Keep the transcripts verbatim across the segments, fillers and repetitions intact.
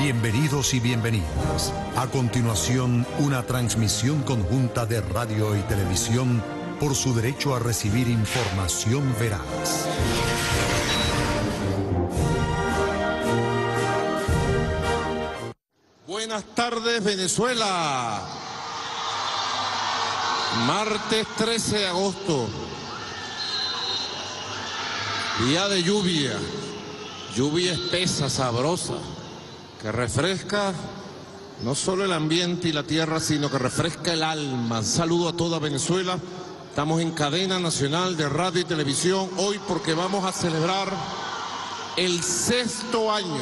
Bienvenidos y bienvenidas. A continuación, una transmisión conjunta de radio y televisión por su derecho a recibir información veraz. Buenas tardes, Venezuela. Martes trece de agosto. Día de lluvia. Lluvia espesa, sabrosa, que refresca no solo el ambiente y la tierra, sino que refresca el alma. Saludo a toda Venezuela. Estamos en cadena nacional de radio y televisión hoy porque vamos a celebrar el sexto año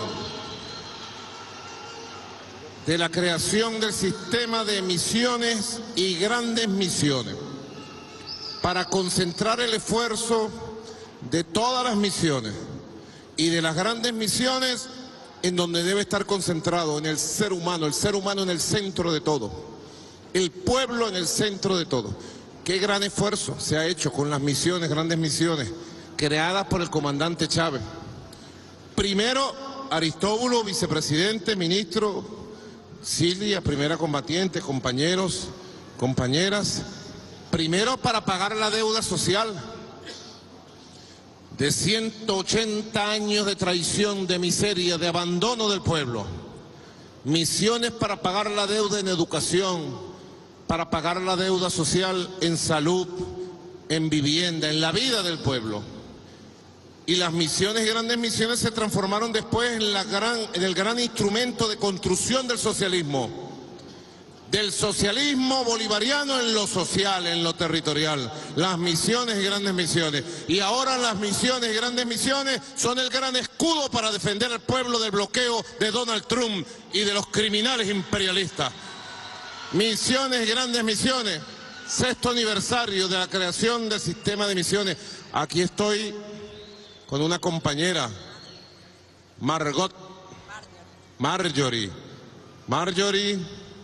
de la creación del sistema de misiones y grandes misiones, para concentrar el esfuerzo de todas las misiones y de las grandes misiones en donde debe estar concentrado, en el ser humano, el ser humano en el centro de todo, el pueblo en el centro de todo. Qué gran esfuerzo se ha hecho con las misiones, grandes misiones, creadas por el comandante Chávez. Primero, Aristóbulo, vicepresidente, ministro, Silvia, primera combatiente, compañeros, compañeras. Primero, para pagar la deuda social de ciento ochenta años de traición, de miseria, de abandono del pueblo. Misiones para pagar la deuda en educación, para pagar la deuda social en salud, en vivienda, en la vida del pueblo. Y las misiones, grandes misiones, se transformaron después en, la gran, en el gran instrumento de construcción del socialismo. Del socialismo bolivariano en lo social, en lo territorial. Las misiones y grandes misiones. Y ahora las misiones y grandes misiones son el gran escudo para defender al pueblo del bloqueo de Donald Trump y de los criminales imperialistas. Misiones y grandes misiones. Sexto aniversario de la creación del sistema de misiones. Aquí estoy con una compañera, Margot, Marjorie, Marjorie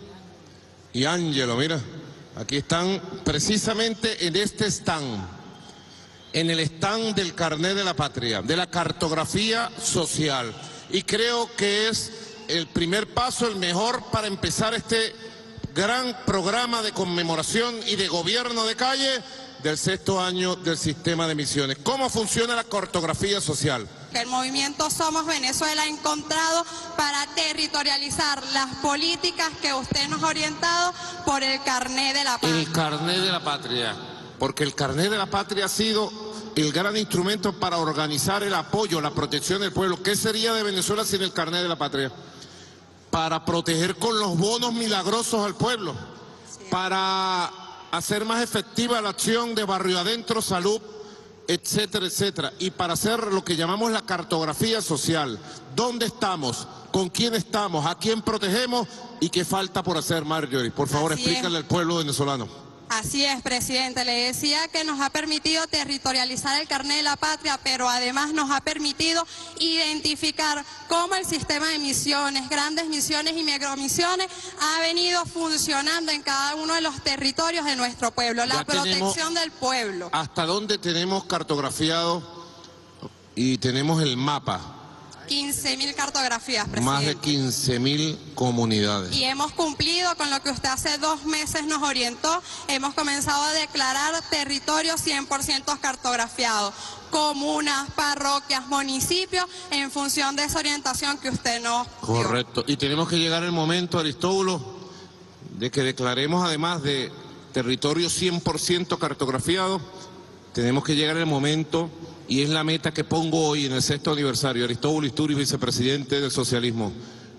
y Ángelo, mira, aquí están precisamente en este stand, en el stand del carnet de la patria, de la cartografía social. Y creo que es el primer paso, el mejor para empezar este gran programa de conmemoración y de gobierno de calle del sexto año del sistema de misiones. ¿Cómo funciona la cartografía social? El movimiento Somos Venezuela ha encontrado para territorializar las políticas que usted nos ha orientado por el carnet de la patria. El carnet de la patria, porque el carnet de la patria ha sido el gran instrumento para organizar el apoyo, la protección del pueblo. ¿Qué sería de Venezuela sin el carnet de la patria? Para proteger con los bonos milagrosos al pueblo, sí, para hacer más efectiva la acción de barrio adentro, salud, etcétera, etcétera, y para hacer lo que llamamos la cartografía social. ¿Dónde estamos? ¿Con quién estamos? ¿A quién protegemos? ¿Y qué falta por hacer, Marjorie? Por favor, Así explícale es. al pueblo venezolano. Así es, presidente. Le decía que nos ha permitido territorializar el carnet de la patria, pero además nos ha permitido identificar cómo el sistema de misiones, grandes misiones y micromisiones ha venido funcionando en cada uno de los territorios de nuestro pueblo. La Ya protección del pueblo. ¿Hasta dónde tenemos cartografiado y tenemos el mapa? quince mil cartografías, presidente. Más de quince mil comunidades. Y hemos cumplido con lo que usted hace dos meses nos orientó. Hemos comenzado a declarar territorios cien por ciento cartografiados. Comunas, parroquias, municipios, en función de esa orientación que usted nos dio. Correcto. Y tenemos que llegar el momento, Aristóbulo, de que declaremos, además de territorio cien por ciento cartografiado, tenemos que llegar el momento, y es la meta que pongo hoy en el sexto aniversario, Aristóbulo Isturiz, vicepresidente del socialismo.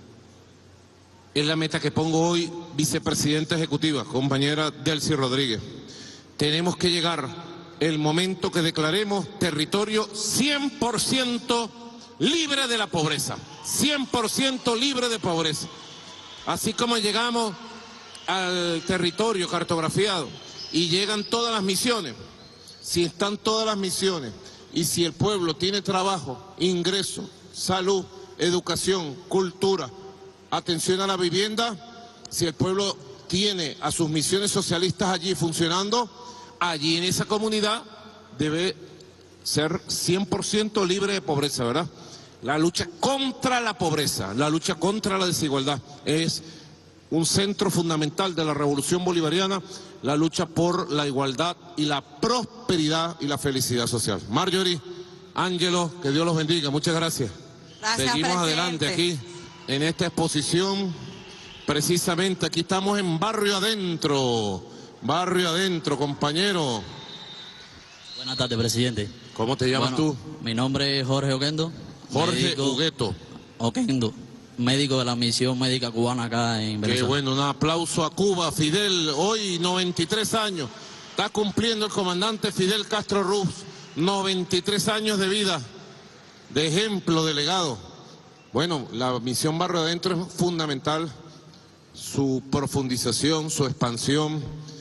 Es la meta que pongo hoy, vicepresidenta ejecutiva, compañera Delcy Rodríguez. Tenemos que llegar el momento que declaremos territorio cien por ciento libre de la pobreza, cien por ciento libre de pobreza. Así como llegamos al territorio cartografiado y llegan todas las misiones, si están todas las misiones y si el pueblo tiene trabajo, ingreso, salud, educación, cultura, atención a la vivienda, si el pueblo tiene a sus misiones socialistas allí funcionando, allí en esa comunidad debe ser cien por ciento libre de pobreza, ¿verdad? la lucha contra la pobreza, la lucha contra la desigualdad. Es un centro fundamental de la revolución bolivariana, la lucha por la igualdad y la prosperidad y la felicidad social. Marjorie, Ángelo, que Dios los bendiga. Muchas gracias. Gracias, Seguimos presidente. adelante aquí en esta exposición. Precisamente aquí estamos en Barrio Adentro. Barrio Adentro, compañero. Buenas tardes, presidente. ¿Cómo te llamas Bueno, tú? Mi nombre es Jorge Oquendo. Jorge médico, Hugueto. Oquendo, médico de la misión médica cubana acá en Qué Venezuela. bueno, un aplauso a Cuba. Fidel, hoy noventa y tres años. Está cumpliendo el comandante Fidel Castro Ruz. noventa y tres años de vida, de ejemplo, de legado. Bueno, la misión Barrio Adentro es fundamental. Su profundización, su expansión,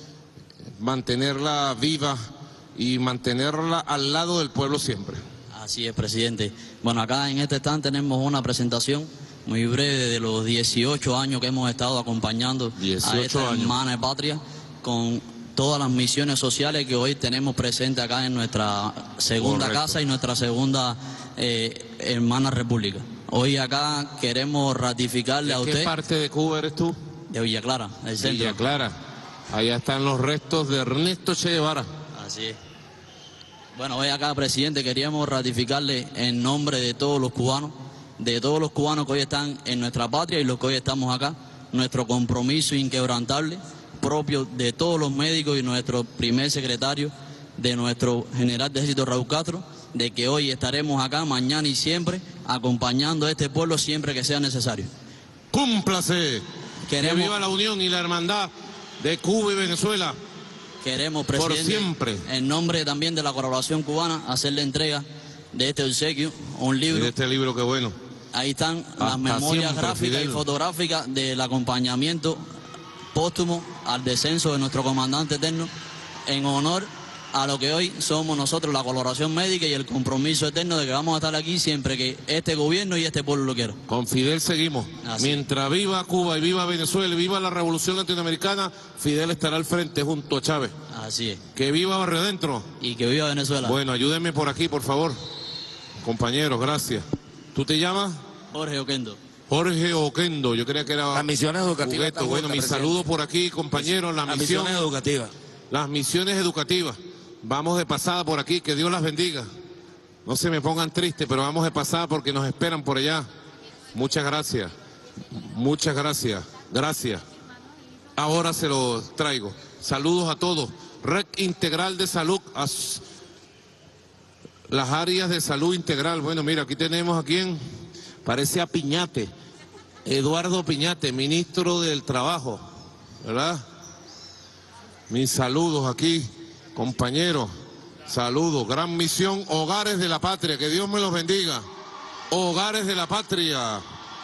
mantenerla viva y mantenerla al lado del pueblo siempre. Así es, presidente. Bueno, acá en este stand tenemos una presentación muy breve de los dieciocho años que hemos estado acompañando a dieciocho esta años. hermana patria con todas las misiones sociales que hoy tenemos presentes acá en nuestra segunda Correcto. casa y nuestra segunda eh, hermana república. Hoy acá queremos ratificarle ¿De a qué usted parte de Cuba eres tú? de Villa Clara, el centro. Villa Clara. Allá están los restos de Ernesto Che Guevara. Así es. Bueno, hoy acá, presidente, queríamos ratificarle en nombre de todos los cubanos, de todos los cubanos que hoy están en nuestra patria y los que hoy estamos acá, nuestro compromiso inquebrantable, propio de todos los médicos y nuestro primer secretario, de nuestro general de ejército Raúl Castro, de que hoy estaremos acá mañana y siempre acompañando a este pueblo siempre que sea necesario. ¡Cúmplase! Queremos- Que viva la unión y la hermandad de Cuba y Venezuela. Queremos, Por presidente, siempre. en nombre también de la colaboración cubana, hacerle entrega de este obsequio, un Y libro. de este libro, qué bueno. Ahí están Hasta las memorias siempre, gráficas Fidel. y fotográficas del acompañamiento póstumo al descenso de nuestro comandante eterno en honor a lo que hoy somos nosotros, la colaboración médica y el compromiso eterno de que vamos a estar aquí siempre que este gobierno y este pueblo lo quieran. Con Fidel seguimos. Así. Mientras viva Cuba y viva Venezuela y viva la revolución latinoamericana, Fidel estará al frente junto a Chávez. Así es. Que viva Barrio Adentro. Y que viva Venezuela. Bueno, ayúdenme por aquí, por favor. Compañeros, gracias. ¿Tú te llamas? Jorge Oquendo. Jorge Oquendo. Yo creía que era Las misiones educativas Hugueto. están Bueno, juntas, mis presidente. saludos por aquí, compañeros. La Las misión, misiones educativas. las misiones educativas. Vamos de pasada por aquí, que Dios las bendiga. No se me pongan tristes, pero vamos de pasada porque nos esperan por allá. Muchas gracias. Muchas gracias. Gracias. Ahora se los traigo. Saludos a todos. Red Integral de Salud. As- Las áreas de salud integral. Bueno, mira, aquí tenemos a quien parece a Piñate. Eduardo Piñate, ministro del Trabajo. ¿Verdad? Mis saludos aquí, compañeros. Saludos. Gran misión, Hogares de la Patria. Que Dios me los bendiga. Hogares de la Patria.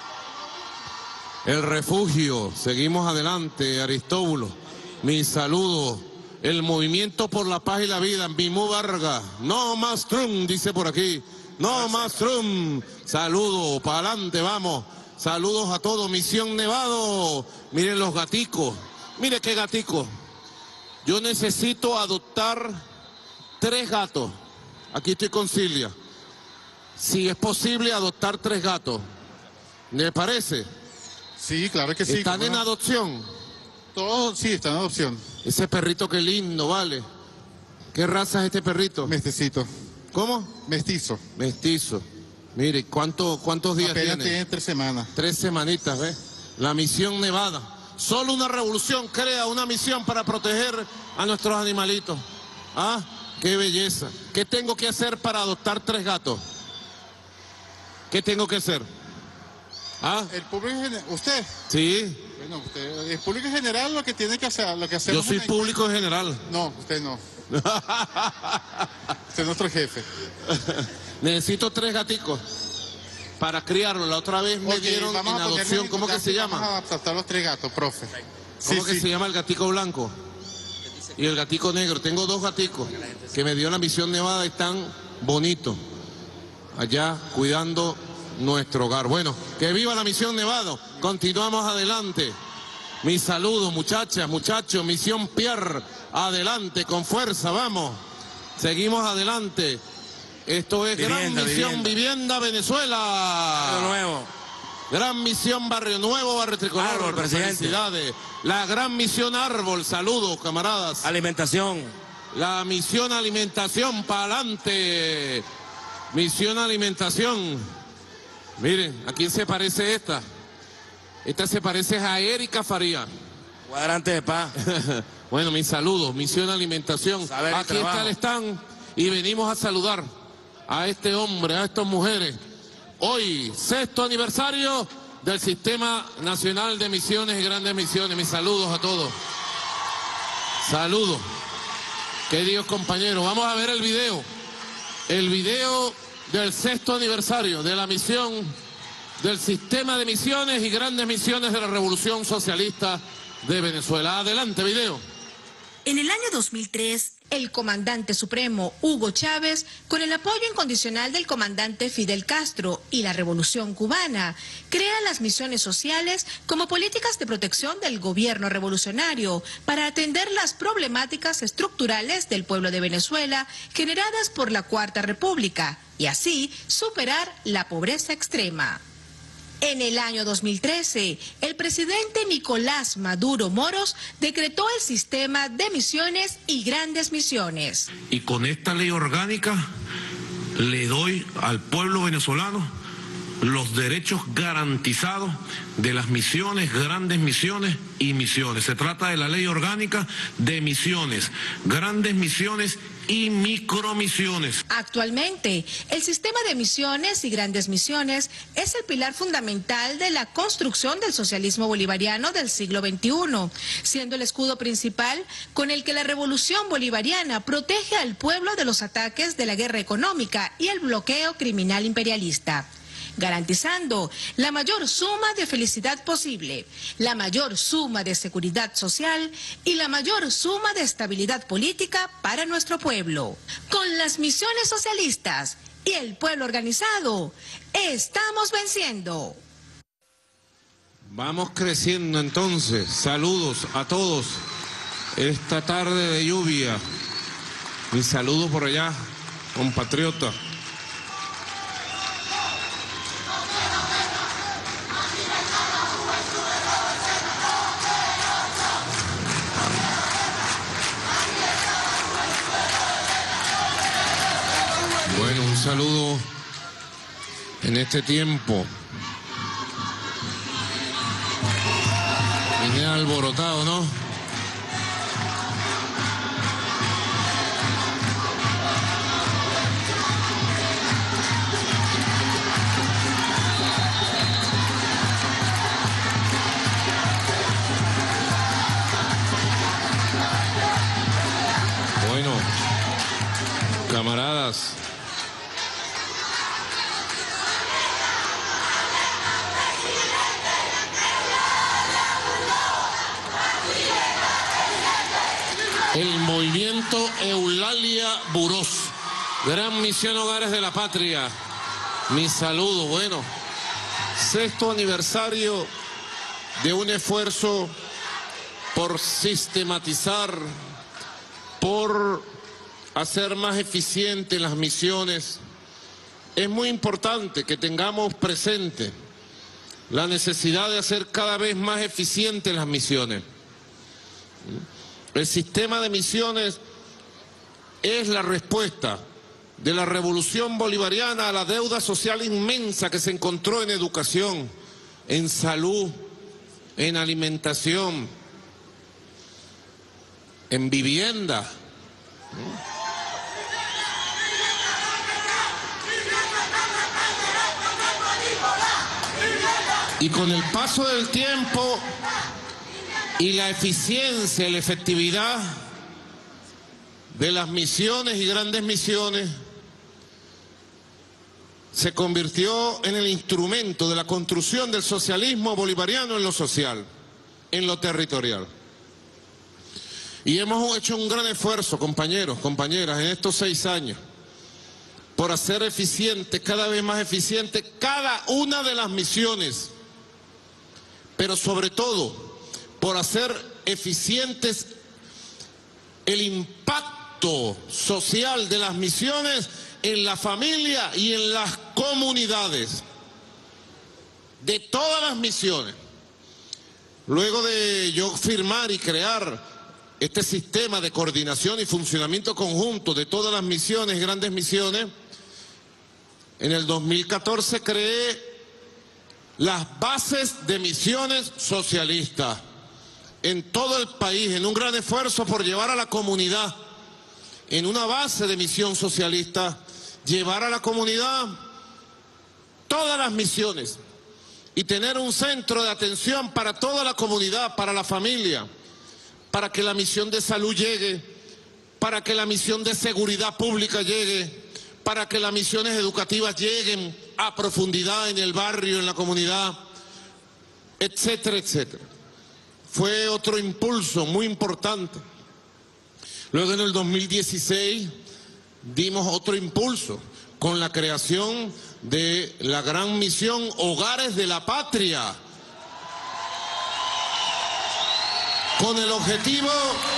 El refugio. Seguimos adelante, Aristóbulo. Mis saludos. El Movimiento por la Paz y la Vida, Mimú Vargas. No más Trump, dice por aquí. No más Trump. Saludos, para adelante, vamos. Saludos a todos. Misión Nevado. Miren los gaticos. Mire qué gaticos. Yo necesito adoptar tres gatos. Aquí estoy con Silvia. Si es posible adoptar tres gatos. ¿Me parece? Sí, claro que sí. ¿Están ¿cómo en no? adopción? Todos, sí, están en adopción. Ese perrito qué lindo, vale. ¿Qué raza es este perrito? Mestecito. ¿Cómo? Mestizo. Mestizo. Mire, ¿cuánto, ¿cuántos días Apenas tiene? tiene tres semanas. Tres semanitas, ¿ves? La misión Nevada. Solo una revolución crea una misión para proteger a nuestros animalitos. ¿Ah? ¡Qué belleza! ¿Qué tengo que hacer para adoptar tres gatos? ¿Qué tengo que hacer? ¿Ah? El público en general, usted, Sí, bueno, usted, el público en general lo que tiene que hacer, lo que hacemos. yo soy en- público en general. No, usted no. Usted es nuestro jefe. Necesito tres gaticos para criarlos. La otra vez me Ok, dieron en vamos a ponernos adopción. en ¿Cómo que contacto se y Vamos llama? a adoptar los tres gatos, profe. ¿Cómo Sí, que sí. se llama el gatico blanco? Y el gatico negro. Tengo dos gaticos que me dio la misión Nevada y están bonitos. Allá cuidando nuestro hogar. Bueno, que viva la misión Nevada. Continuamos adelante. Mis saludos, muchachas, muchachos. Misión Pierre. Adelante, con fuerza, vamos. Seguimos adelante. Esto es Vivienda, Gran Misión vivienda. Vivienda Venezuela. Barrio Nuevo. Gran Misión Barrio Nuevo, Barrio Tricolor. Árbol, presidente. Felicidades. La Gran Misión Árbol, saludos, camaradas. Alimentación. La Misión Alimentación, para adelante. Misión Alimentación. Miren, ¿a quién se parece esta? Esta se parece a Erika Faría. Cuadrante de paz. Bueno, mis saludos, Misión Alimentación. Saber y Aquí trabajo. está el stand y venimos a saludar a este hombre, a estas mujeres. Hoy, sexto aniversario del Sistema Nacional de Misiones y Grandes Misiones. Mis saludos a todos. Saludos. Queridos compañeros, vamos a ver el video. El video del sexto aniversario de la misión del Sistema de Misiones y Grandes Misiones de la Revolución Socialista de Venezuela. Adelante, video. En el año dos mil tres, el comandante supremo Hugo Chávez, con el apoyo incondicional del comandante Fidel Castro y la Revolución Cubana, crea las misiones sociales como políticas de protección del gobierno revolucionario para atender las problemáticas estructurales del pueblo de Venezuela generadas por la Cuarta República y así superar la pobreza extrema. En el año dos mil trece, el presidente Nicolás Maduro Moros decretó el sistema de misiones y grandes misiones. Y con esta ley orgánica le doy al pueblo venezolano los derechos garantizados de las misiones, grandes misiones y misiones. Se trata de la ley orgánica de misiones, grandes misiones y micromisiones. Actualmente, el sistema de misiones y grandes misiones es el pilar fundamental de la construcción del socialismo bolivariano del siglo veintiuno, siendo el escudo principal con el que la revolución bolivariana protege al pueblo de los ataques de la guerra económica y el bloqueo criminal imperialista, garantizando la mayor suma de felicidad posible, la mayor suma de seguridad social y la mayor suma de estabilidad política para nuestro pueblo. Con las misiones socialistas y el pueblo organizado, estamos venciendo. Vamos creciendo entonces. Saludos a todos. Esta tarde de lluvia. Mi saludo por allá, compatriota. Bueno, un saludo en este tiempo. Vine alborotado, ¿no? Bueno, camaradas. El movimiento Eulalia Burós, Gran Misión Hogares de la Patria. Mi saludo, bueno, sexto aniversario de un esfuerzo por sistematizar, por hacer más eficientes las misiones. Es muy importante que tengamos presente la necesidad de hacer cada vez más eficientes las misiones. El sistema de misiones es la respuesta de la revolución bolivariana a la deuda social inmensa que se encontró en educación, en salud, en alimentación, en vivienda. Y con el paso del tiempo y la eficiencia y la efectividad de las misiones y grandes misiones se convirtió en el instrumento de la construcción del socialismo bolivariano en lo social, en lo territorial. Y hemos hecho un gran esfuerzo, compañeros, compañeras, en estos seis años, por hacer eficiente, cada vez más eficiente, cada una de las misiones, pero sobre todo por hacer eficientes el impacto social de las misiones en la familia y en las comunidades de todas las misiones. Luego de yo firmar y crear este sistema de coordinación y funcionamiento conjunto de todas las misiones, grandes misiones, en el dos mil catorce creé las bases de misiones socialistas en todo el país, en un gran esfuerzo por llevar a la comunidad, en una base de misión socialista, llevar a la comunidad todas las misiones y tener un centro de atención para toda la comunidad, para la familia, para que la misión de salud llegue, para que la misión de seguridad pública llegue, para que las misiones educativas lleguen a profundidad en el barrio, en la comunidad, etcétera, etcétera. Fue otro impulso muy importante. Luego en el dos mil dieciséis dimos otro impulso con la creación de la gran misión Hogares de la Patria, con el objetivo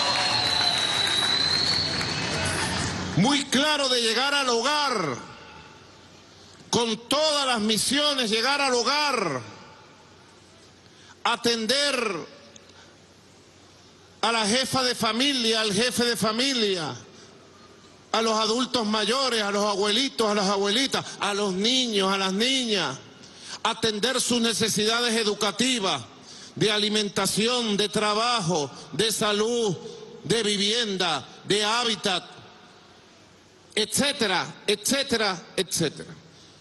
muy claro de llegar al hogar, con todas las misiones, llegar al hogar, atender a la jefa de familia, al jefe de familia, a los adultos mayores, a los abuelitos, a las abuelitas, a los niños, a las niñas, atender sus necesidades educativas, de alimentación, de trabajo, de salud, de vivienda, de hábitat, etcétera, etcétera, etcétera.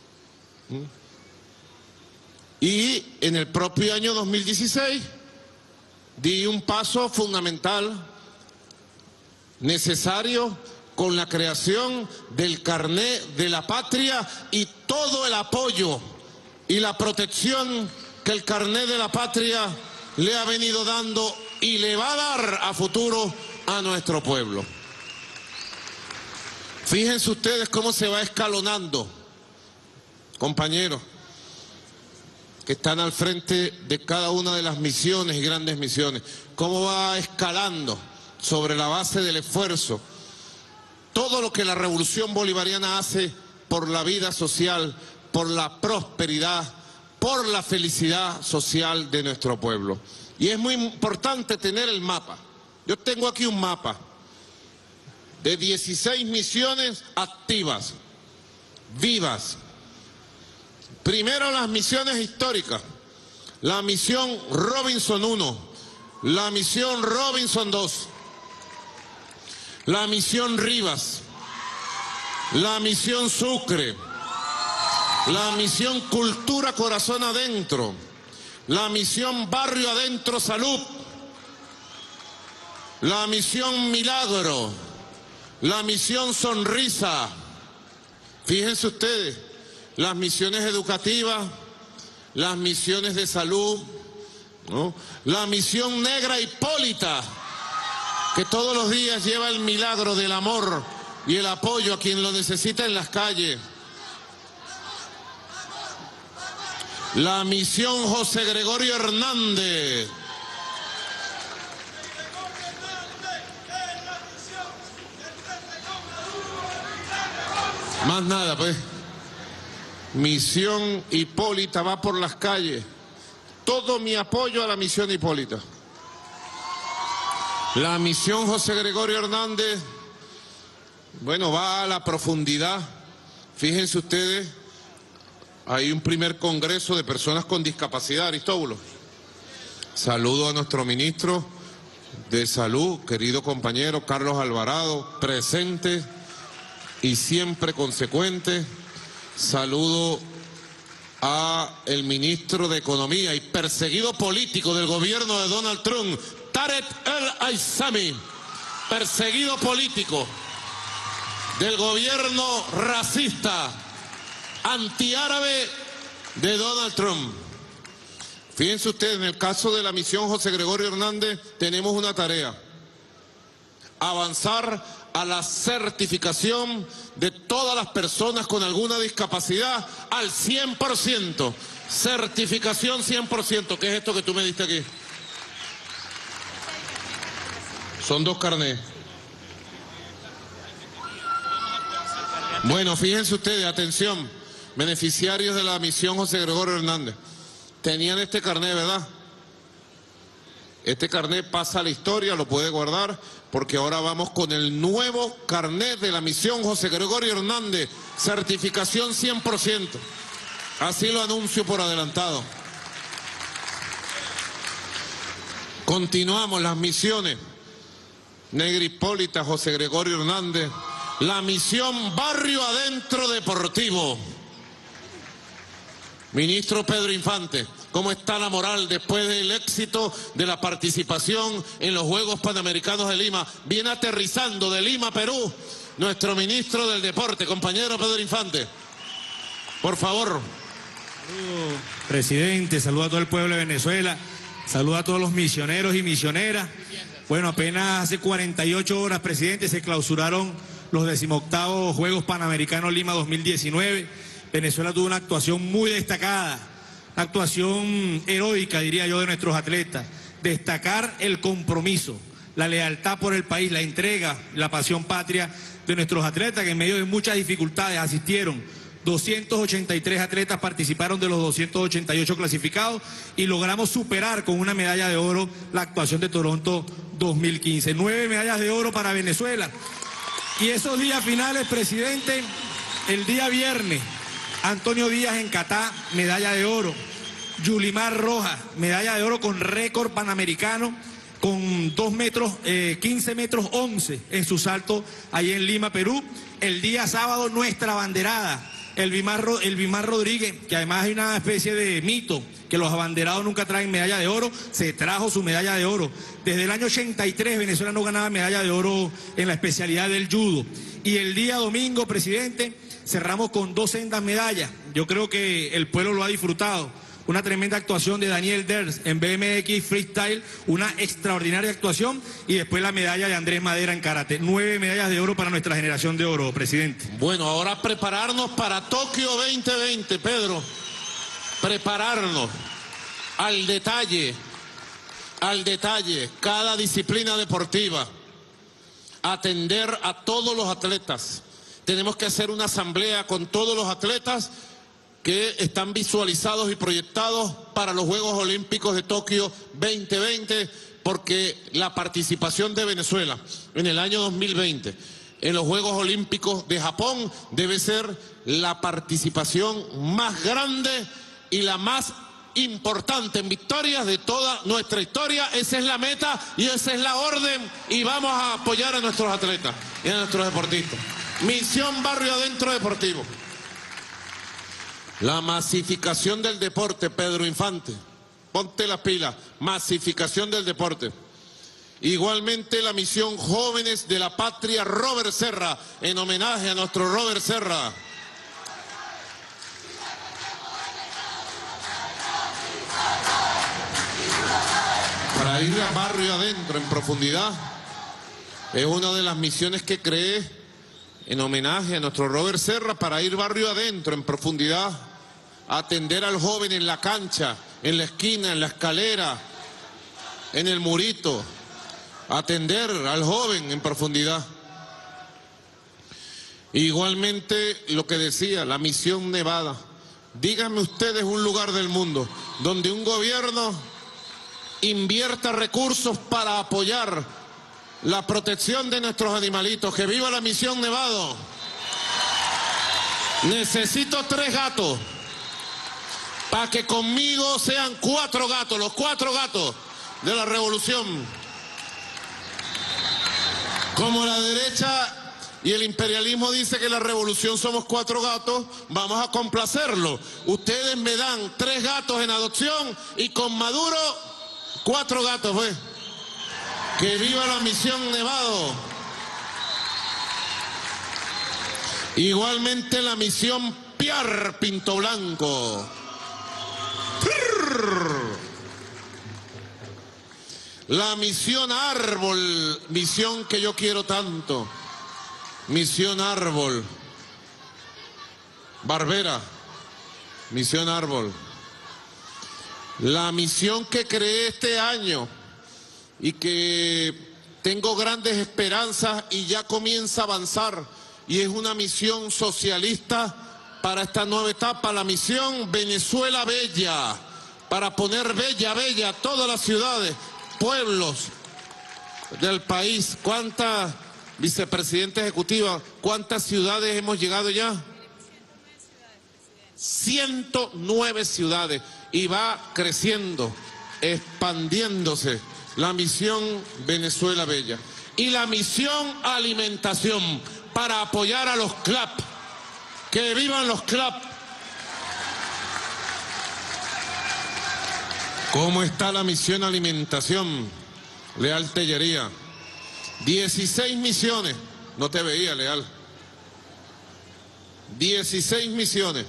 Y en el propio año dos mil dieciséis di un paso fundamental, necesario, con la creación del carné de la patria y todo el apoyo y la protección que el carné de la patria le ha venido dando y le va a dar a futuro a nuestro pueblo. Fíjense ustedes cómo se va escalonando, compañeros, que están al frente de cada una de las misiones y grandes misiones, cómo va escalando sobre la base del esfuerzo todo lo que la revolución bolivariana hace por la vida social, por la prosperidad, por la felicidad social de nuestro pueblo. Y es muy importante tener el mapa. Yo tengo aquí un mapa de dieciséis misiones activas, vivas. Primero las misiones históricas, la misión Robinson uno, la misión Robinson dos, la misión Rivas, la misión Sucre, la misión Cultura Corazón Adentro, la misión Barrio Adentro Salud, la misión Milagro, la misión Sonrisa. Fíjense ustedes, las misiones educativas, las misiones de salud, ¿no? La misión Negra Hipólita, que todos los días lleva el milagro del amor y el apoyo a quien lo necesita en las calles. La misión José Gregorio Hernández. Más nada, pues. Misión Hipólita va por las calles. Todo mi apoyo a la misión Hipólita. La misión José Gregorio Hernández, bueno, va a la profundidad. Fíjense ustedes, hay un primer congreso de personas con discapacidad, Aristóbulo. Saludo a nuestro ministro de Salud, querido compañero Carlos Alvarado, presente y siempre consecuente. Saludo a el ministro de Economía y perseguido político del gobierno de Donald Trump, Tarek El-Aissami, perseguido político del gobierno racista, antiárabe de Donald Trump. Fíjense ustedes, en el caso de la misión José Gregorio Hernández tenemos una tarea: avanzar a la certificación de todas las personas con alguna discapacidad al cien por ciento. Certificación cien por ciento. ¿Qué es esto que tú me diste aquí? Son dos carnés. Bueno, fíjense ustedes, atención, beneficiarios de la misión José Gregorio Hernández. Tenían este carnet, ¿verdad? Este carnet pasa a la historia, lo puede guardar, porque ahora vamos con el nuevo carnet de la misión José Gregorio Hernández, certificación cien por ciento. Así lo anuncio por adelantado. Continuamos las misiones. Negra Hipólita, José Gregorio Hernández. La misión Barrio Adentro Deportivo. Ministro Pedro Infante, ¿cómo está la moral después del éxito de la participación en los Juegos Panamericanos de Lima? Viene aterrizando de Lima, Perú, nuestro ministro del Deporte, compañero Pedro Infante. Por favor. Saludos, presidente, saludo a todo el pueblo de Venezuela, saludo a todos los misioneros y misioneras. Bueno, apenas hace cuarenta y ocho horas, presidente, se clausuraron los decimoctavos Juegos Panamericanos Lima dos mil diecinueve. Venezuela tuvo una actuación muy destacada, una actuación heroica, diría yo, de nuestros atletas. Destacar el compromiso, la lealtad por el país, la entrega, la pasión patria de nuestros atletas, que en medio de muchas dificultades asistieron. doscientos ochenta y tres atletas participaron de los doscientos ochenta y ocho clasificados y logramos superar con una medalla de oro la actuación de Toronto dos mil quince. Nueve medallas de oro para Venezuela. Y esos días finales, presidente, el día viernes, Antonio Díaz en Catá, medalla de oro. Yulimar Rojas, medalla de oro con récord panamericano, con dos metros, eh, quince metros once en su salto ahí en Lima, Perú. El día sábado, nuestra abanderada, el Bimar, el Bimar Rodríguez, que además hay una especie de mito, que los abanderados nunca traen medalla de oro, se trajo su medalla de oro. Desde el año ochenta y tres Venezuela no ganaba medalla de oro en la especialidad del judo. Y el día domingo, presidente, cerramos con dos sendas medallas. Yo creo que el pueblo lo ha disfrutado. Una tremenda actuación de Daniel Ders en B M X Freestyle, una extraordinaria actuación, y después la medalla de Andrés Madera en karate. Nueve medallas de oro para nuestra generación de oro, presidente. Bueno, ahora prepararnos para Tokio veinte veinte, Pedro. Prepararnos al detalle, al detalle, cada disciplina deportiva. Atender a todos los atletas. Tenemos que hacer una asamblea con todos los atletas que están visualizados y proyectados para los Juegos Olímpicos de Tokio veinte veinte, porque la participación de Venezuela en el año dos mil veinte en los Juegos Olímpicos de Japón debe ser la participación más grande y la más importante en victorias de toda nuestra historia. Esa es la meta y esa es la orden, y vamos a apoyar a nuestros atletas y a nuestros deportistas. Misión Barrio Adentro Deportivo. La masificación del deporte, Pedro Infante. Ponte las pilas. Masificación del deporte. Igualmente la misión Jóvenes de la Patria Robert Serra, en homenaje a nuestro Robert Serra. Para ir a barrio adentro en profundidad, es una de las misiones que creé en homenaje a nuestro Robert Serra, para ir barrio adentro en profundidad, atender al joven en la cancha, en la esquina, en la escalera, en el murito, atender al joven en profundidad. Igualmente lo que decía, la misión Nevada. Díganme ustedes un lugar del mundo donde un gobierno invierta recursos para apoyar la protección de nuestros animalitos. ¡Que viva la misión Nevado! Necesito tres gatos para que conmigo sean cuatro gatos, los cuatro gatos de la revolución. Como la derecha y el imperialismo dice que la revolución somos cuatro gatos, vamos a complacerlo. Ustedes me dan tres gatos en adopción y con Maduro cuatro gatos, pues. ¡Que viva la misión Nevado! Igualmente la misión Piar Pinto Blanco. La misión Árbol, misión que yo quiero tanto. Misión Árbol. Barbera, misión Árbol. La misión que creé este año y que tengo grandes esperanzas y ya comienza a avanzar y es una misión socialista para esta nueva etapa, la misión Venezuela Bella, para poner bella, bella todas las ciudades, pueblos del país. ¿Cuántas, vicepresidenta ejecutiva, cuántas ciudades hemos llegado ya? ciento nueve ciudades, y va creciendo, expandiéndose la misión Venezuela Bella. Y la misión alimentación, para apoyar a los C L A P. ¡Que vivan los C L A P! ¿Cómo está la misión alimentación? Leal Tellería. dieciséis misiones. No te veía, Leal. dieciséis misiones.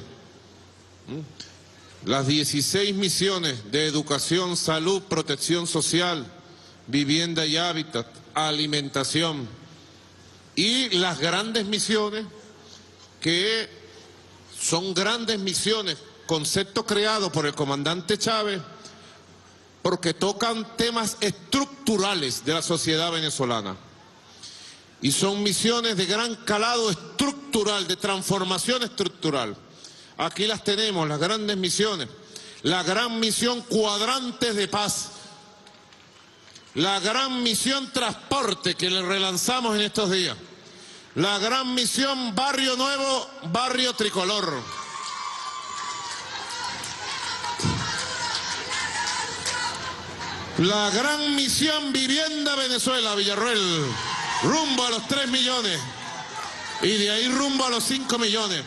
Las dieciséis misiones de educación, salud, protección social, vivienda y hábitat, alimentación. Y las grandes misiones, que son grandes misiones, concepto creado por el comandante Chávez, porque tocan temas estructurales de la sociedad venezolana. Y son misiones de gran calado estructural, de transformación estructural. Aquí las tenemos, las grandes misiones. La gran misión Cuadrantes de Paz. La gran misión Transporte, que le relanzamos en estos días. La gran misión Barrio Nuevo, Barrio Tricolor. La gran misión Vivienda Venezuela, Villarroel, rumbo a los tres millones. Y de ahí rumbo a los cinco millones.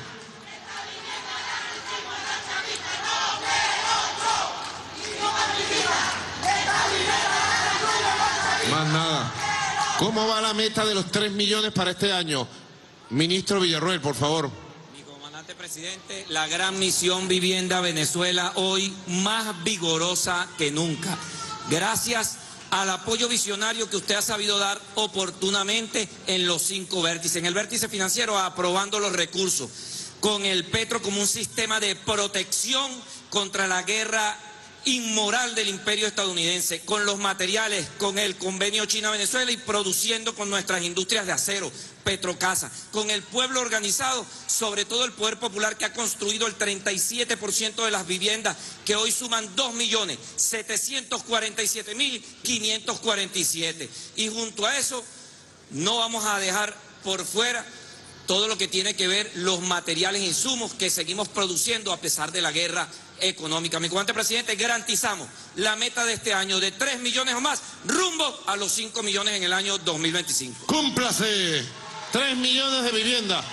Más nada. ¿Cómo va la meta de los tres millones para este año? Ministro Villarroel, por favor. Mi comandante presidente, la gran misión Vivienda Venezuela hoy más vigorosa que nunca. Gracias al apoyo visionario que usted ha sabido dar oportunamente en los cinco vértices. En el vértice financiero, aprobando los recursos, con el Petro como un sistema de protección contra la guerra inmoral del imperio estadounidense, con los materiales, con el convenio China-Venezuela y produciendo con nuestras industrias de acero, Petrocasa, con el pueblo organizado, sobre todo el poder popular que ha construido el treinta y siete por ciento de las viviendas, que hoy suman dos millones setecientos cuarenta y siete mil quinientos cuarenta y siete. Y junto a eso no vamos a dejar por fuera todo lo que tiene que ver los materiales e insumos que seguimos produciendo a pesar de la guerra económica. Mi comandante presidente, garantizamos la meta de este año de tres millones o más, rumbo a los cinco millones en el año dos mil veinticinco. ¡Cúmplase! tres millones de viviendas.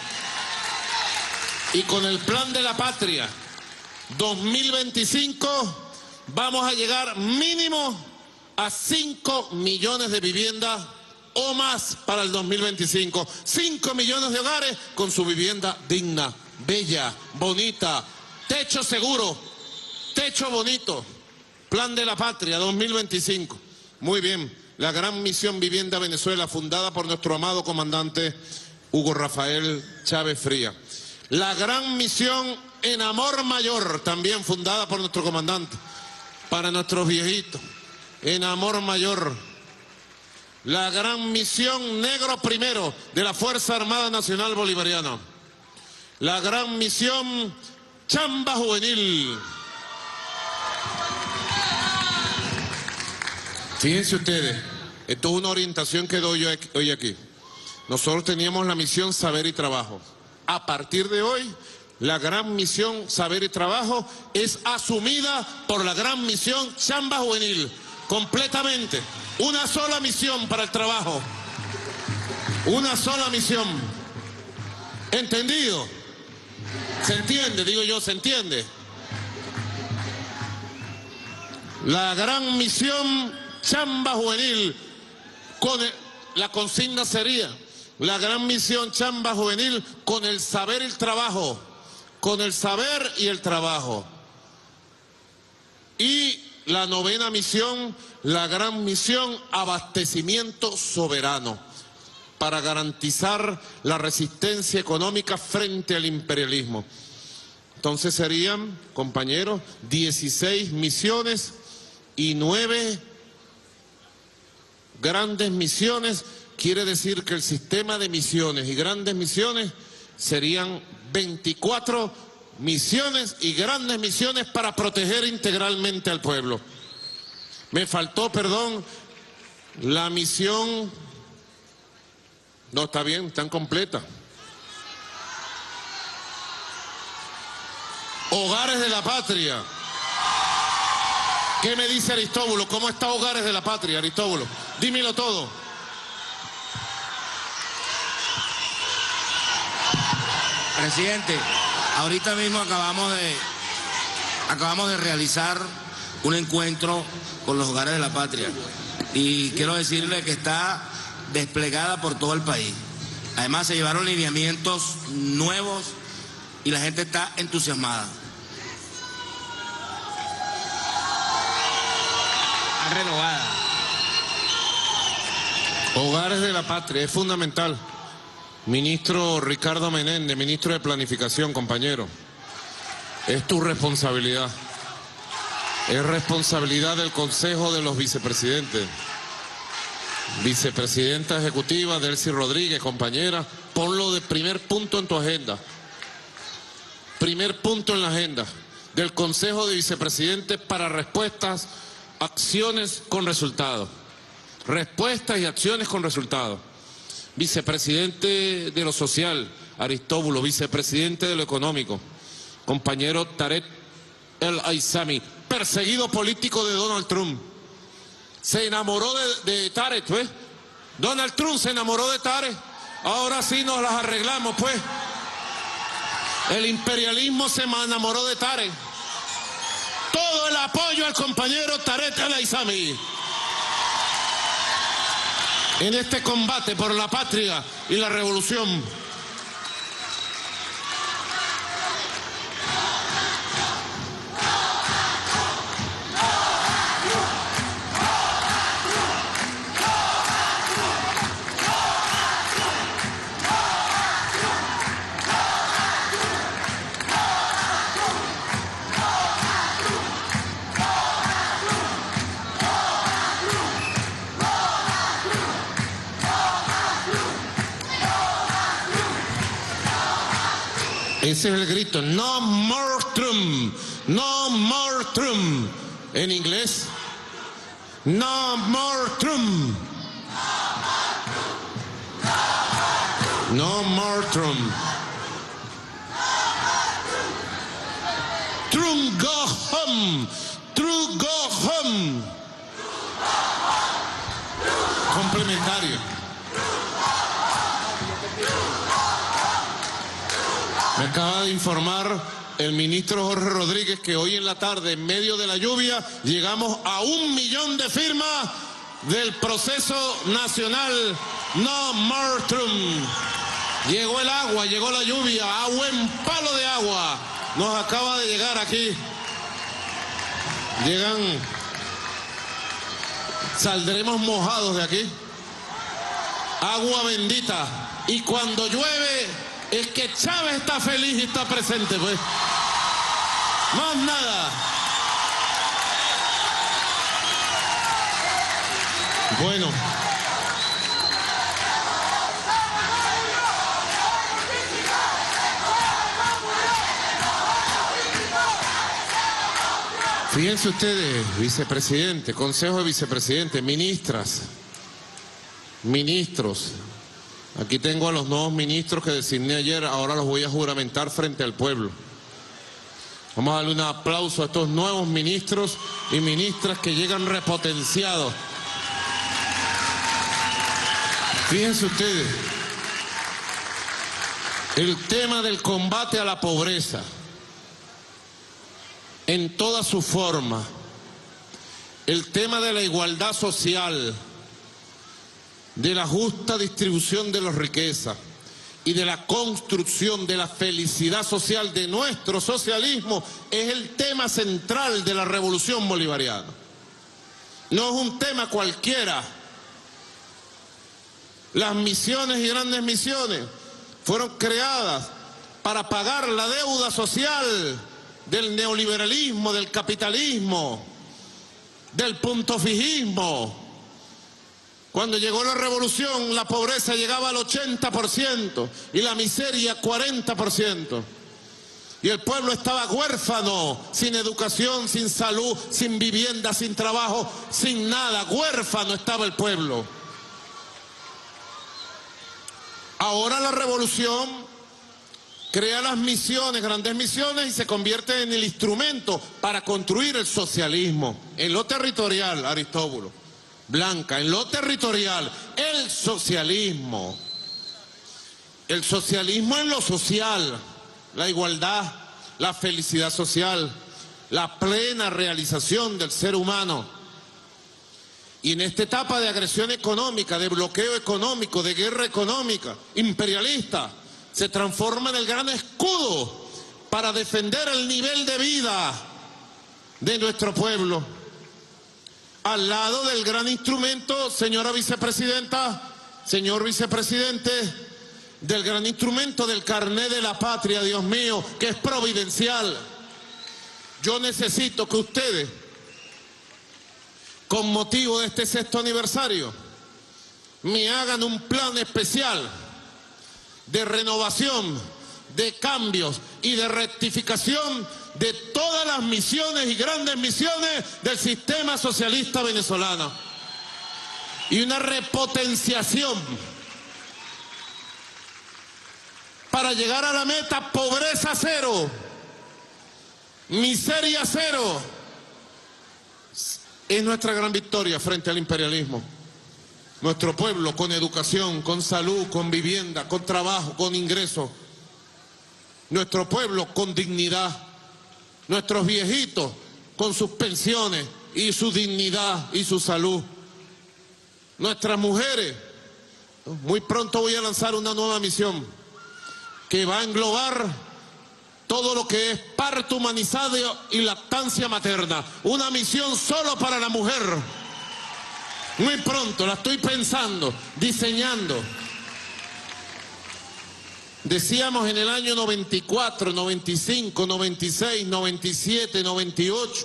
Y con el plan de la patria dos mil veinticinco vamos a llegar mínimo a cinco millones de viviendas o más para el dos mil veinticinco. cinco millones de hogares con su vivienda digna, bella, bonita, techo seguro, techo bonito. Plan de la patria dos mil veinticinco. Muy bien, la gran misión Vivienda Venezuela, fundada por nuestro amado comandante Hugo Rafael Chávez Frías. La gran misión En Amor Mayor, también fundada por nuestro comandante, para nuestros viejitos. En Amor Mayor. La gran misión Negro Primero de la Fuerza Armada Nacional Bolivariana. La gran misión Chamba Juvenil. Fíjense ustedes, esto es una orientación que doy yo hoy aquí. Nosotros teníamos la misión Saber y Trabajo. A partir de hoy, la gran misión Saber y Trabajo es asumida por la gran misión Chamba Juvenil. Completamente. Una sola misión para el trabajo. Una sola misión. ¿Entendido? ¿Se entiende? Digo yo, ¿se entiende? La gran misión Chamba Juvenil. Con el, la consigna sería la gran misión Chamba Juvenil con el saber y el trabajo. Con el saber y el trabajo. Y la novena misión, la gran misión Abastecimiento Soberano, para garantizar la resistencia económica frente al imperialismo. Entonces serían, compañeros, dieciséis misiones y nueve grandes misiones quiere decir que el sistema de misiones y grandes misiones serían veinticuatro misiones y grandes misiones para proteger integralmente al pueblo. Me faltó, perdón, la misión... No, está bien, están completas. Hogares de la Patria. ¿Qué me dice Aristóbulo? ¿Cómo está Hogares de la Patria, Aristóbulo? Dímelo todo. Presidente, ahorita mismo acabamos de, acabamos de realizar un encuentro con los Hogares de la Patria. Y quiero decirle que está desplegada por todo el país. Además se llevaron lineamientos nuevos y la gente está entusiasmada. Renovada. Hogares de la Patria, es fundamental. Ministro Ricardo Menéndez, ministro de Planificación, compañero. Es tu responsabilidad. Es responsabilidad del Consejo de los Vicepresidentes. Vicepresidenta Ejecutiva Delcy Rodríguez, compañera, ponlo de primer punto en tu agenda. Primer punto en la agenda del Consejo de Vicepresidentes para respuestas, acciones con resultados. Respuestas y acciones con resultados. Vicepresidente de lo social, Aristóbulo. Vicepresidente de lo económico, compañero Tarek El Aissami, perseguido político de Donald Trump. Se enamoró de, de Tarek, ¿ves? Donald Trump se enamoró de Tarek. Ahora sí nos las arreglamos, pues. El imperialismo se enamoró de Tarek. Todo el apoyo al compañero Tarek El Aissami en este combate por la patria y la revolución. Ese es el grito, no more Trump, no more Trump. En inglés, no more Trump. No more Trump. Trump go home, Trump go home. Complementario. Me acaba de informar el ministro Jorge Rodríguez que hoy en la tarde, en medio de la lluvia, llegamos a un millón de firmas del proceso nacional No More Trump. Llegó el agua, llegó la lluvia, a buen palo de agua. Nos acaba de llegar aquí. Llegan, saldremos mojados de aquí. Agua bendita. Y cuando llueve... es que Chávez está feliz y está presente, pues. Más nada. Bueno. Fíjense ustedes, vicepresidente, consejo de vicepresidentes, ministras, ministros. Aquí tengo a los nuevos ministros que designé ayer, ahora los voy a juramentar frente al pueblo. Vamos a darle un aplauso a estos nuevos ministros y ministras que llegan repotenciados. Fíjense ustedes, el tema del combate a la pobreza, en toda su forma, el tema de la igualdad social, de la justa distribución de las riquezas y de la construcción de la felicidad social de nuestro socialismo es el tema central de la revolución bolivariana. No es un tema cualquiera. Las misiones y grandes misiones fueron creadas para pagar la deuda social del neoliberalismo, del capitalismo, del puntofijismo. Cuando llegó la revolución, la pobreza llegaba al ochenta por ciento y la miseria cuarenta por ciento. Y el pueblo estaba huérfano, sin educación, sin salud, sin vivienda, sin trabajo, sin nada. Huérfano estaba el pueblo. Ahora la revolución crea las misiones, grandes misiones, y se convierte en el instrumento para construir el socialismo. En lo territorial, Aristóbulo, Blanca, en lo territorial, el socialismo. El socialismo en lo social, la igualdad, la felicidad social, la plena realización del ser humano. Y en esta etapa de agresión económica, de bloqueo económico, de guerra económica, imperialista, se transforma en el gran escudo para defender el nivel de vida de nuestro pueblo. Al lado del gran instrumento, señora vicepresidenta, señor vicepresidente, del gran instrumento del carnet de la patria, Dios mío, que es providencial. Yo necesito que ustedes, con motivo de este sexto aniversario, me hagan un plan especial de renovación, de cambios y de rectificación de todas las misiones y grandes misiones del sistema socialista venezolano. Y una repotenciación para llegar a la meta pobreza cero, miseria cero. Es nuestra gran victoria frente al imperialismo. Nuestro pueblo con educación, con salud, con vivienda, con trabajo, con ingreso. Nuestro pueblo con dignidad. Nuestros viejitos con sus pensiones y su dignidad y su salud. Nuestras mujeres. Muy pronto voy a lanzar una nueva misión que va a englobar todo lo que es parto humanizado y lactancia materna. Una misión solo para la mujer. Muy pronto, la estoy pensando, diseñando. Decíamos en el año noventa y cuatro, noventa y cinco, noventa y seis, noventa y siete, noventa y ocho,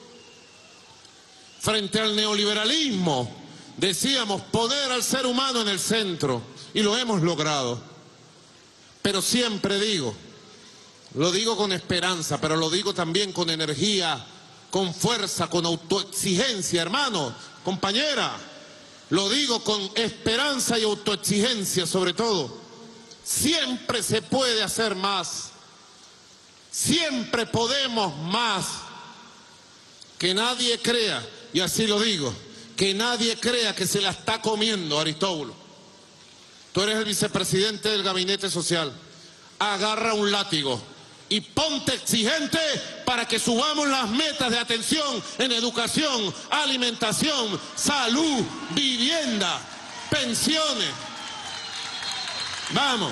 frente al neoliberalismo, decíamos poner al ser humano en el centro, y lo hemos logrado. Pero siempre digo, lo digo con esperanza, pero lo digo también con energía, con fuerza, con autoexigencia, hermano, compañera. Lo digo con esperanza y autoexigencia sobre todo. Siempre se puede hacer más. Siempre podemos más. Que nadie crea, y así lo digo, que nadie crea que se la está comiendo, Aristóbulo. Tú eres el vicepresidente del Gabinete Social. Agarra un látigo y ponte exigente para que subamos las metas de atención en educación, alimentación, salud, vivienda, pensiones. Vamos.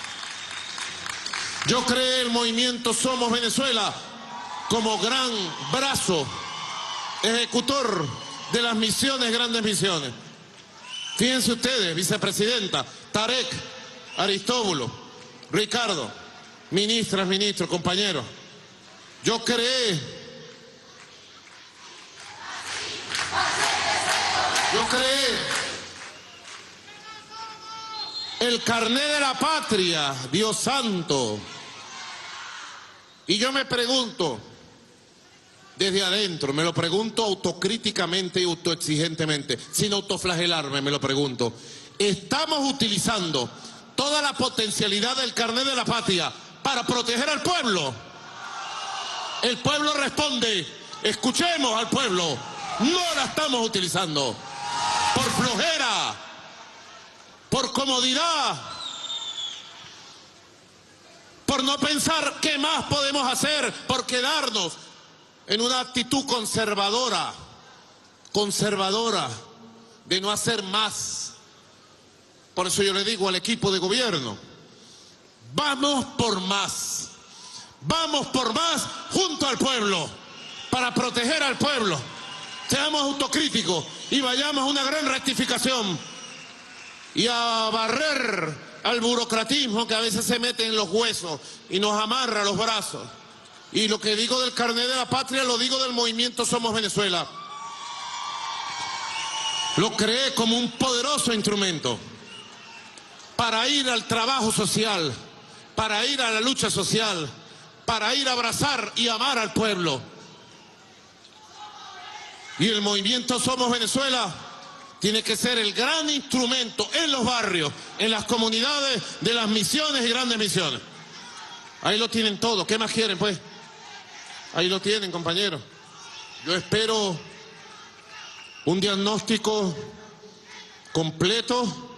Yo creé el movimiento Somos Venezuela como gran brazo ejecutor de las misiones, grandes misiones. Fíjense ustedes, vicepresidenta, Tarek, Aristóbulo, Ricardo, ministras, ministros, compañeros. Yo creé, yo creé el carnet de la patria, Dios santo. Y yo me pregunto, desde adentro, me lo pregunto autocríticamente y autoexigentemente, sin autoflagelarme, me lo pregunto. ¿Estamos utilizando toda la potencialidad del carnet de la patria para proteger al pueblo? El pueblo responde, escuchemos al pueblo, no la estamos utilizando por flojera, por comodidad, por no pensar qué más podemos hacer, por quedarnos en una actitud conservadora, conservadora, de no hacer más. Por eso yo le digo al equipo de gobierno, vamos por más, vamos por más junto al pueblo, para proteger al pueblo. Seamos autocríticos y vayamos a una gran rectificación y a barrer al burocratismo que a veces se mete en los huesos y nos amarra los brazos. Y lo que digo del carnet de la patria lo digo del movimiento Somos Venezuela. Lo creé como un poderoso instrumento para ir al trabajo social, para ir a la lucha social, para ir a abrazar y amar al pueblo. Y el movimiento Somos Venezuela tiene que ser el gran instrumento en los barrios, en las comunidades de las misiones y grandes misiones. Ahí lo tienen todo. ¿Qué más quieren, pues? Ahí lo tienen, compañeros. Yo espero un diagnóstico completo,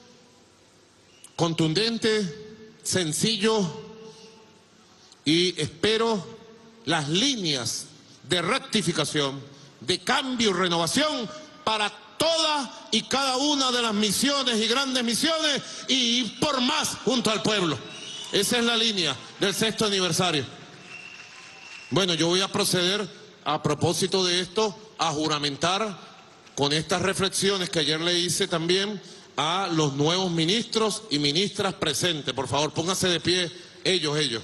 contundente, sencillo, y espero las líneas de rectificación, de cambio y renovación para todas y cada una de las misiones y grandes misiones, y ir por más junto al pueblo. Esa es la línea del sexto aniversario. Bueno, yo voy a proceder, a propósito de esto, a juramentar con estas reflexiones que ayer le hice también a los nuevos ministros y ministras presentes. Por favor, pónganse de pie, ellos, ellos.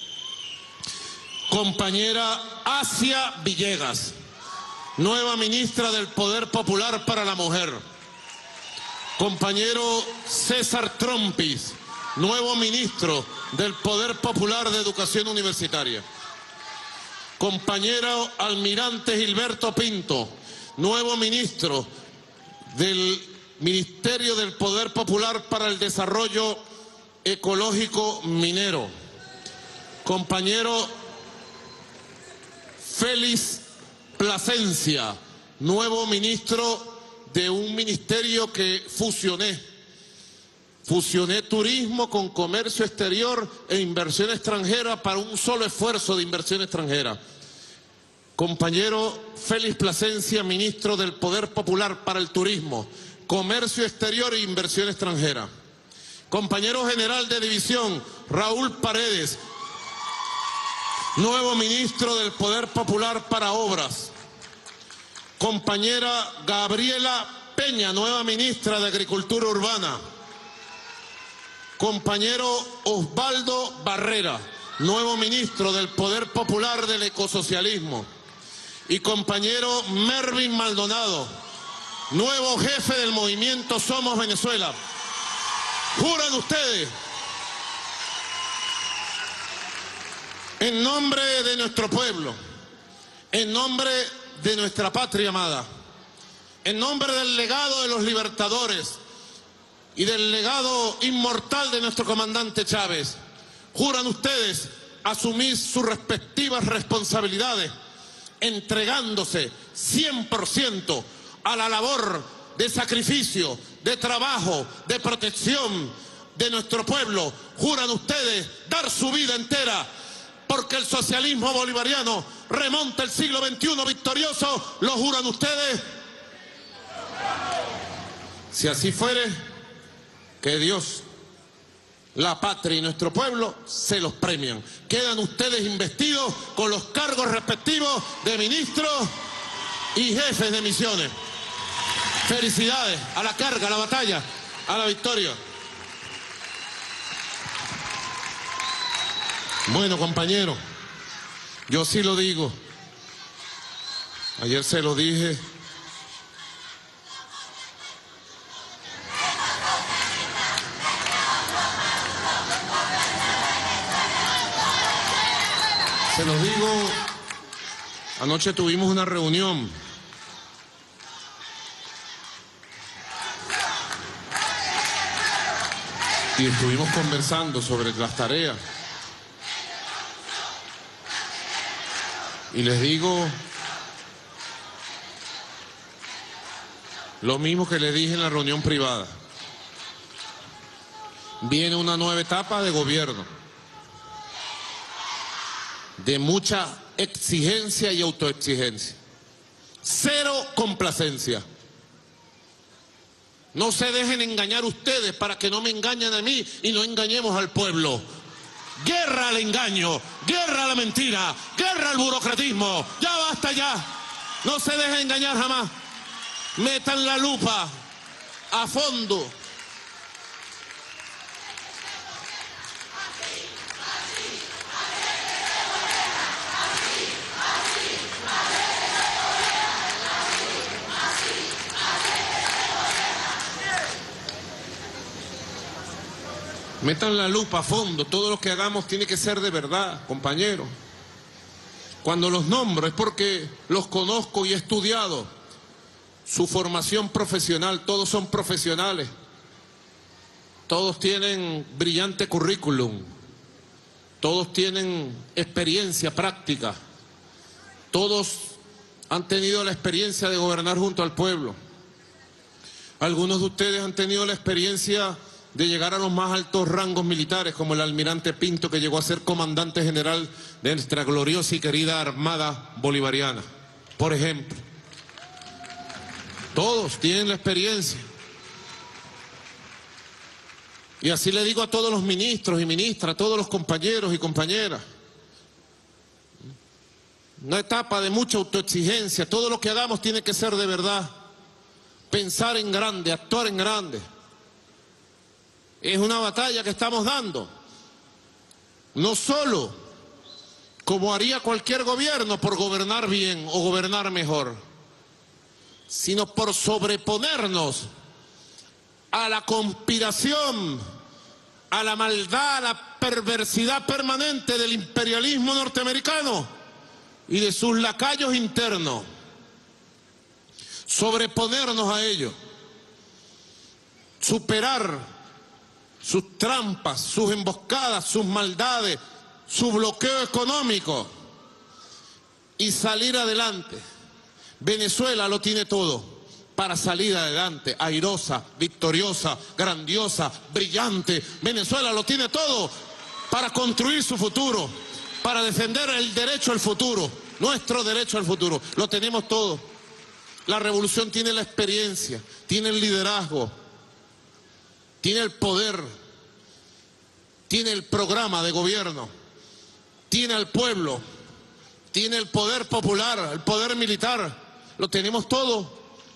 Compañera Asia Villegas, nueva ministra del Poder Popular para la Mujer. Compañero César Trompis, nuevo ministro del Poder Popular de Educación Universitaria. Compañero Almirante Gilberto Pinto, nuevo ministro del Ministerio del Poder Popular para el Desarrollo Ecológico Minero. Compañero Félix Plasencia, nuevo ministro de un ministerio que fusioné. Fusioné turismo con comercio exterior e inversión extranjera para un solo esfuerzo de inversión extranjera. Compañero Félix Plasencia, ministro del Poder Popular para el Turismo, Comercio Exterior e Inversión Extranjera. Compañero general de división, Raúl Paredes, nuevo ministro del Poder Popular para Obras. Compañera Gabriela Peña, nueva ministra de Agricultura Urbana. Compañero Osvaldo Barrera, nuevo ministro del Poder Popular del Ecosocialismo. Y compañero Mervin Maldonado, nuevo jefe del movimiento Somos Venezuela. Juran ustedes, en nombre de nuestro pueblo, en nombre de nuestra patria amada, en nombre del legado de los libertadores y del legado inmortal de nuestro comandante Chávez, juran ustedes asumir sus respectivas responsabilidades, entregándose cien por ciento a la labor de sacrificio, de trabajo, de protección de nuestro pueblo. Juran ustedes dar su vida entera porque el socialismo bolivariano remonta el siglo veintiuno victorioso. ¿Lo juran ustedes? Si así fuere, que Dios, la patria y nuestro pueblo se los premian. Quedan ustedes investidos con los cargos respectivos de ministros y jefes de misiones. Felicidades a la carga, a la batalla, a la victoria. Bueno, compañeros, yo sí lo digo. Ayer se lo dije. Se los digo, anoche tuvimos una reunión. Y estuvimos conversando sobre las tareas. Y les digo lo mismo que les dije en la reunión privada. Viene una nueva etapa de gobierno, de mucha exigencia y autoexigencia. Cero complacencia. No se dejen engañar ustedes para que no me engañen a mí y no engañemos al pueblo. Guerra al engaño, guerra a la mentira, guerra al burocratismo. Ya basta ya. No se dejen engañar jamás. Metan la lupa a fondo. Metan la lupa a fondo, todo lo que hagamos tiene que ser de verdad, compañeros. Cuando los nombro es porque los conozco y he estudiado su formación profesional, todos son profesionales, todos tienen brillante currículum, todos tienen experiencia práctica, todos han tenido la experiencia de gobernar junto al pueblo. Algunos de ustedes han tenido la experiencia de llegar a los más altos rangos militares, como el almirante Pinto, que llegó a ser comandante general de nuestra gloriosa y querida Armada Bolivariana, por ejemplo. Todos tienen la experiencia. Y así le digo a todos los ministros y ministras, a todos los compañeros y compañeras. Una etapa de mucha autoexigencia, todo lo que hagamos tiene que ser de verdad. Pensar en grande, actuar en grande. Es una batalla que estamos dando, no solo como haría cualquier gobierno por gobernar bien o gobernar mejor, sino por sobreponernos a la conspiración, a la maldad, a la perversidad permanente del imperialismo norteamericano y de sus lacayos internos. Sobreponernos a ello, superar sus trampas, sus emboscadas, sus maldades, su bloqueo económico y salir adelante. Venezuela lo tiene todo para salir adelante, airosa, victoriosa, grandiosa, brillante. Venezuela lo tiene todo para construir su futuro, para defender el derecho al futuro, nuestro derecho al futuro. Lo tenemos todo. La revolución tiene la experiencia, tiene el liderazgo, tiene el poder, tiene el programa de gobierno, tiene al pueblo, tiene el poder popular, el poder militar, lo tenemos todo.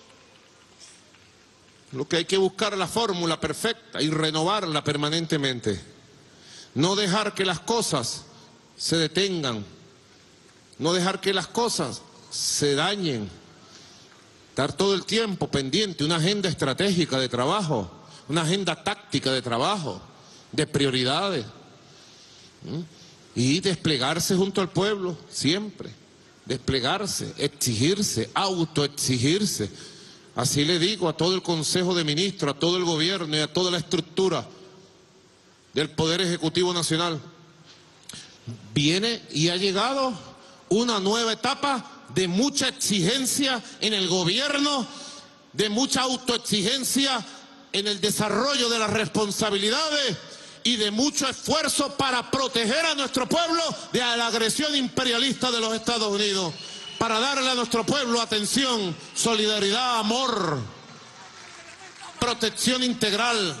Lo que hay que buscar es la fórmula perfecta y renovarla permanentemente. No dejar que las cosas se detengan, no dejar que las cosas se dañen. Estar todo el tiempo pendiente, una agenda estratégica de trabajo, una agenda táctica de trabajo, de prioridades. ¿Mm? Y desplegarse junto al pueblo, siempre. Desplegarse, exigirse, autoexigirse. Así le digo a todo el Consejo de Ministros, a todo el gobierno y a toda la estructura del Poder Ejecutivo Nacional. Viene y ha llegado una nueva etapa de mucha exigencia en el gobierno, de mucha autoexigencia en el desarrollo de las responsabilidades y de mucho esfuerzo para proteger a nuestro pueblo de la agresión imperialista de los Estados Unidos, para darle a nuestro pueblo atención, solidaridad, amor, protección integral.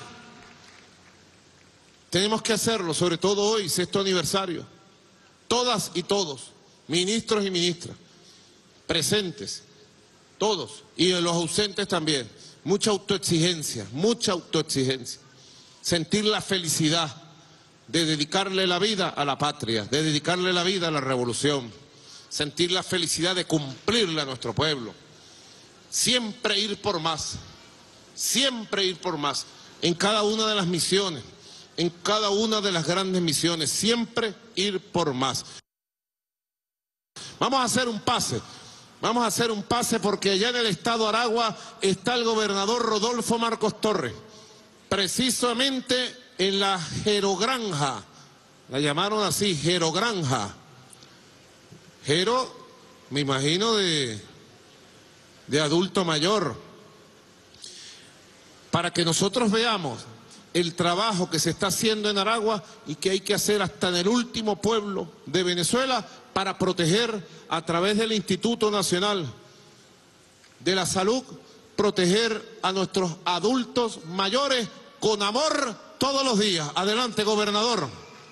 Tenemos que hacerlo, sobre todo hoy, sexto aniversario. Todas y todos, ministros y ministras, presentes, todos, y los ausentes también. Mucha autoexigencia, mucha autoexigencia. Sentir la felicidad de dedicarle la vida a la patria, de dedicarle la vida a la revolución. Sentir la felicidad de cumplirle a nuestro pueblo. Siempre ir por más, siempre ir por más, en cada una de las misiones, en cada una de las grandes misiones, siempre ir por más. Vamos a hacer un pase. Vamos a hacer un pase porque allá en el estado Aragua está el gobernador Rodolfo Marcos Torres, precisamente en la Jerogranja, la llamaron así, Jerogranja. Jero, me imagino de, de adulto mayor, para que nosotros veamos el trabajo que se está haciendo en Aragua y que hay que hacer hasta en el último pueblo de Venezuela para proteger a través del Instituto Nacional de la Salud, proteger a nuestros adultos mayores con amor todos los días. Adelante, gobernador.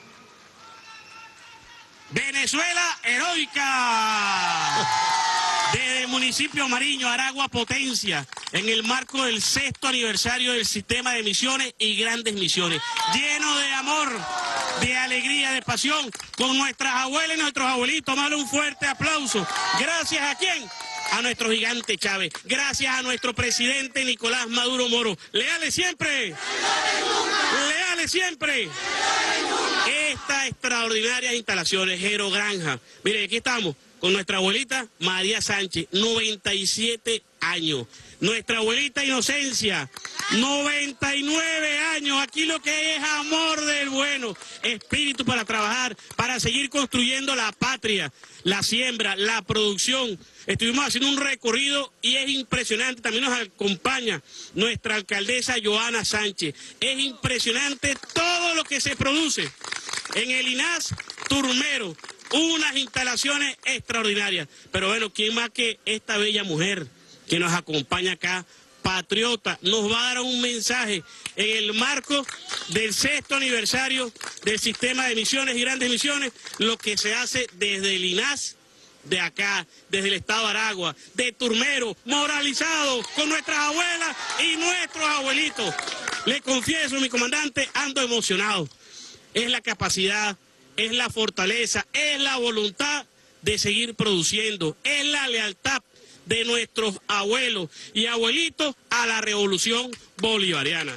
Venezuela heroica. Desde el municipio Mariño, Aragua, potencia, en el marco del sexto aniversario del sistema de misiones y grandes misiones, lleno de amor, de alegría, de pasión, con nuestras abuelas y nuestros abuelitos. Dale un fuerte aplauso. Gracias a quién, a nuestro gigante Chávez, gracias a nuestro presidente Nicolás Maduro Moro. Leales siempre, leales. Leales siempre. Estas extraordinarias instalaciones, Jero Granja. Mire, aquí estamos con nuestra abuelita María Sánchez, noventa y siete años. Nuestra abuelita Inocencia, noventa y nueve años. Aquí lo que hay es amor del bueno, espíritu para trabajar, para seguir construyendo la patria, la siembra, la producción. Estuvimos haciendo un recorrido y es impresionante. También nos acompaña nuestra alcaldesa Joana Sánchez. Es impresionante todo lo que se produce en el INAS Turmero. Unas instalaciones extraordinarias. Pero bueno, ¿quién más que esta bella mujer que nos acompaña acá, patriota, nos va a dar un mensaje en el marco del sexto aniversario del sistema de misiones y grandes misiones, lo que se hace desde el INAS, de acá, desde el estado de Aragua, de Turmero, moralizado con nuestras abuelas y nuestros abuelitos. Le confieso, mi comandante, ando emocionado. Es la capacidad, es la fortaleza, es la voluntad de seguir produciendo, es la lealtad de nuestros abuelos y abuelitos a la revolución bolivariana.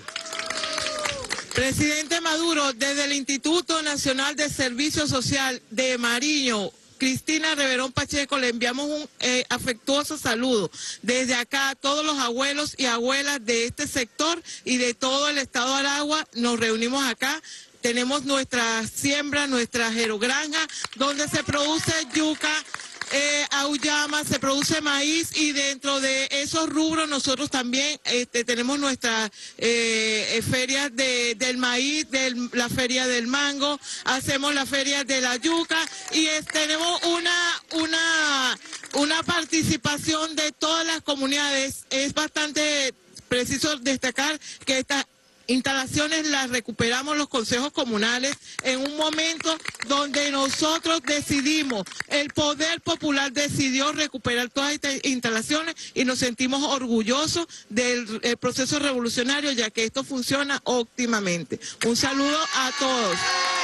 Presidente Maduro, desde el Instituto Nacional de Servicio Social de Mariño, Cristina Reverón Pacheco, le enviamos un eh, afectuoso saludo desde acá a todos los abuelos y abuelas de este sector y de todo el estado de Aragua. Nos reunimos acá. Tenemos nuestra siembra, nuestra jerogranja, donde se produce yuca, Eh, auyama, se produce maíz y dentro de esos rubros nosotros también este, tenemos nuestras eh, ferias de, del maíz, del, la feria del mango, hacemos la feria de la yuca y es, tenemos una, una, una participación de todas las comunidades. Es bastante preciso destacar que esta instalaciones las recuperamos los consejos comunales en un momento donde nosotros decidimos, el poder popular decidió recuperar todas estas instalaciones y nos sentimos orgullosos del el proceso revolucionario, ya que esto funciona óptimamente. Un saludo a todos.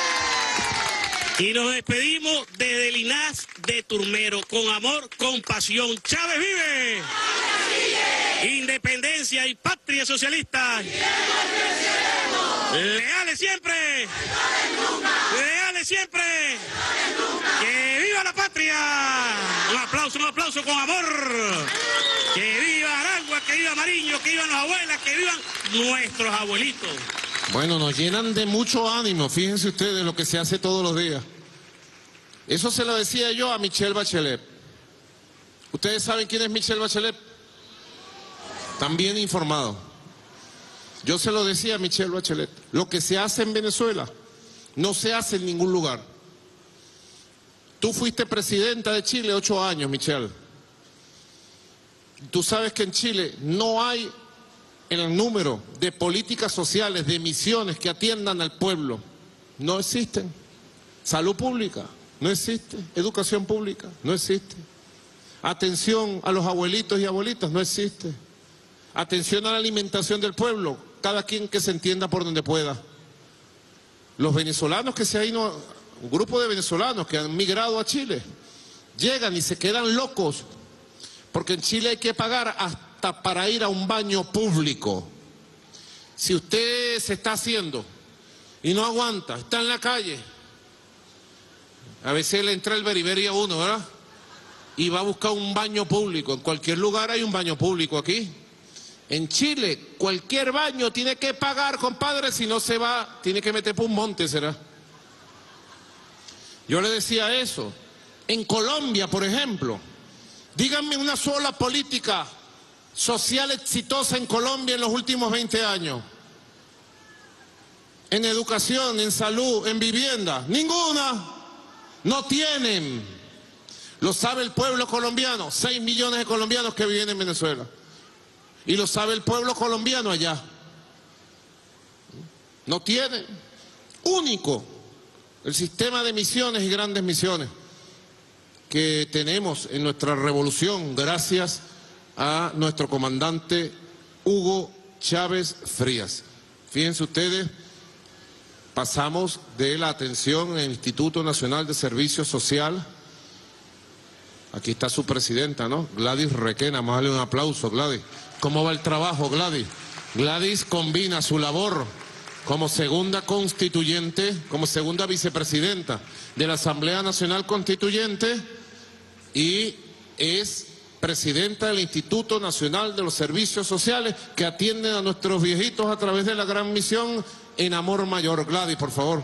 Y nos despedimos desde el INAS de Turmero, con amor, con pasión. ¡Chávez vive! Independencia y patria socialista. Leales siempre. Leales siempre. Que viva la patria. Un aplauso, un aplauso con amor. Que viva Aragua, que viva Mariño, que vivan las abuelas, que vivan nuestros abuelitos. Bueno, nos llenan de mucho ánimo, fíjense ustedes lo que se hace todos los días. Eso se lo decía yo a Michelle Bachelet. ¿Ustedes saben quién es Michelle Bachelet? También informado. Yo se lo decía a Michelle Bachelet. Lo que se hace en Venezuela no se hace en ningún lugar. Tú fuiste presidenta de Chile ocho años, Michelle. Tú sabes que en Chile no hay en el número de políticas sociales, de misiones que atiendan al pueblo. No existen. Salud pública, no existe. Educación pública, no existe. Atención a los abuelitos y abuelitas, no existe. Atención a la alimentación del pueblo, cada quien que se entienda por donde pueda. Los venezolanos que se han ido, un grupo de venezolanos que han migrado a Chile, llegan y se quedan locos, porque en Chile hay que pagar hasta para ir a un baño público. Si usted se está haciendo y no aguanta, está en la calle, a veces le entra el beriberi a uno, ¿verdad? Y va a buscar un baño público. En cualquier lugar hay un baño público aquí. En Chile, cualquier baño tiene que pagar, compadre, si no se va, tiene que meter por un monte, será. Yo le decía eso. En Colombia, por ejemplo, díganme una sola política social exitosa en Colombia en los últimos veinte años. En educación, en salud, en vivienda. Ninguna. No tienen. Lo sabe el pueblo colombiano. Seis millones de colombianos que viven en Venezuela. Y lo sabe el pueblo colombiano allá. No tiene. Único. El sistema de misiones y grandes misiones que tenemos en nuestra revolución gracias a nuestro comandante Hugo Chávez Frías. Fíjense ustedes, pasamos de la atención en el Instituto Nacional de Servicio Social. Aquí está su presidenta, ¿no? Gladys Requena, vamos a darle un aplauso, Gladys. ¿Cómo va el trabajo, Gladys? Gladys combina su labor como segunda constituyente, como segunda vicepresidenta de la Asamblea Nacional Constituyente y es presidenta del Instituto Nacional de los Servicios Sociales que atienden a nuestros viejitos a través de la gran misión En Amor Mayor. Gladys, por favor.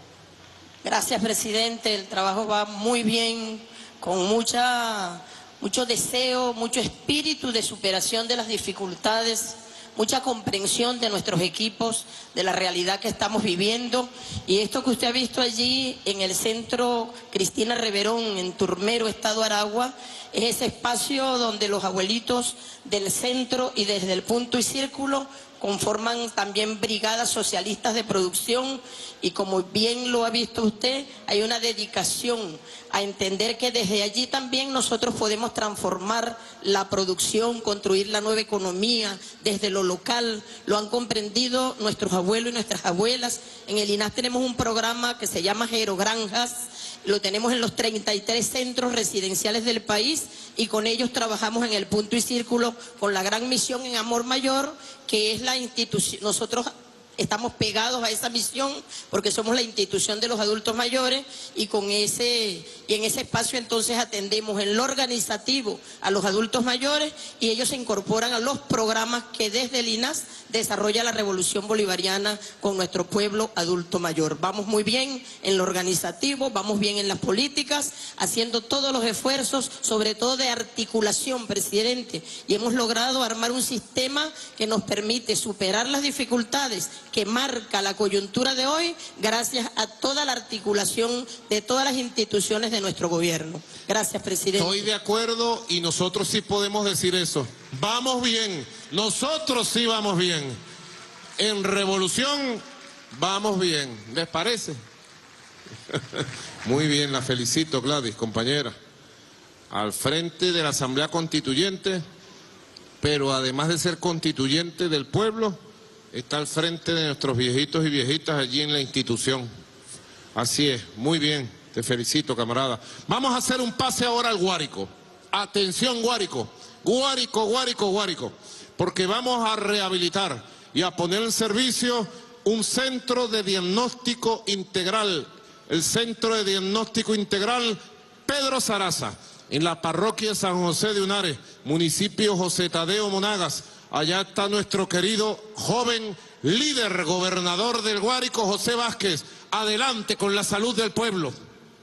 Gracias, presidente. El trabajo va muy bien, con mucha, mucho deseo, mucho espíritu de superación de las dificultades, mucha comprensión de nuestros equipos, de la realidad que estamos viviendo. Y esto que usted ha visto allí en el centro Cristina Reverón, en Turmero, Estado Aragua, es ese espacio donde los abuelitos del centro y desde el punto y círculo conforman también brigadas socialistas de producción y como bien lo ha visto usted, hay una dedicación a entender que desde allí también nosotros podemos transformar la producción, construir la nueva economía desde lo local. Lo han comprendido nuestros abuelos y nuestras abuelas. En el I N A S tenemos un programa que se llama Gerogranjas, lo tenemos en los treinta y tres centros residenciales del país y con ellos trabajamos en el punto y círculo con la gran misión En Amor Mayor, que es la institución, nosotros estamos pegados a esa misión porque somos la institución de los adultos mayores y con ese y en ese espacio entonces atendemos en lo organizativo a los adultos mayores y ellos se incorporan a los programas que desde el I N A S desarrolla la Revolución Bolivariana con nuestro pueblo adulto mayor. Vamos muy bien en lo organizativo, vamos bien en las políticas, haciendo todos los esfuerzos, sobre todo de articulación, presidente, y hemos logrado armar un sistema que nos permite superar las dificultades que marca la coyuntura de hoy gracias a toda la articulación de todas las instituciones de nuestro gobierno. Gracias, presidente. Estoy de acuerdo y nosotros sí podemos decir eso. Vamos bien, nosotros sí vamos bien. En revolución vamos bien. ¿Les parece? Muy bien, la felicito, Gladys, compañera. Al frente de la Asamblea Constituyente, pero además de ser constituyente del pueblo, está al frente de nuestros viejitos y viejitas allí en la institución. Así es, muy bien, te felicito, camarada. Vamos a hacer un pase ahora al Guárico. Atención, Guárico, Guárico, Guárico, Guárico, porque vamos a rehabilitar y a poner en servicio un centro de diagnóstico integral, el Centro de Diagnóstico Integral Pedro Saraza, en la parroquia de San José de Hunares, municipio José Tadeo Monagas. Allá está nuestro querido joven líder gobernador del Guárico, José Vázquez. Adelante con la salud del pueblo.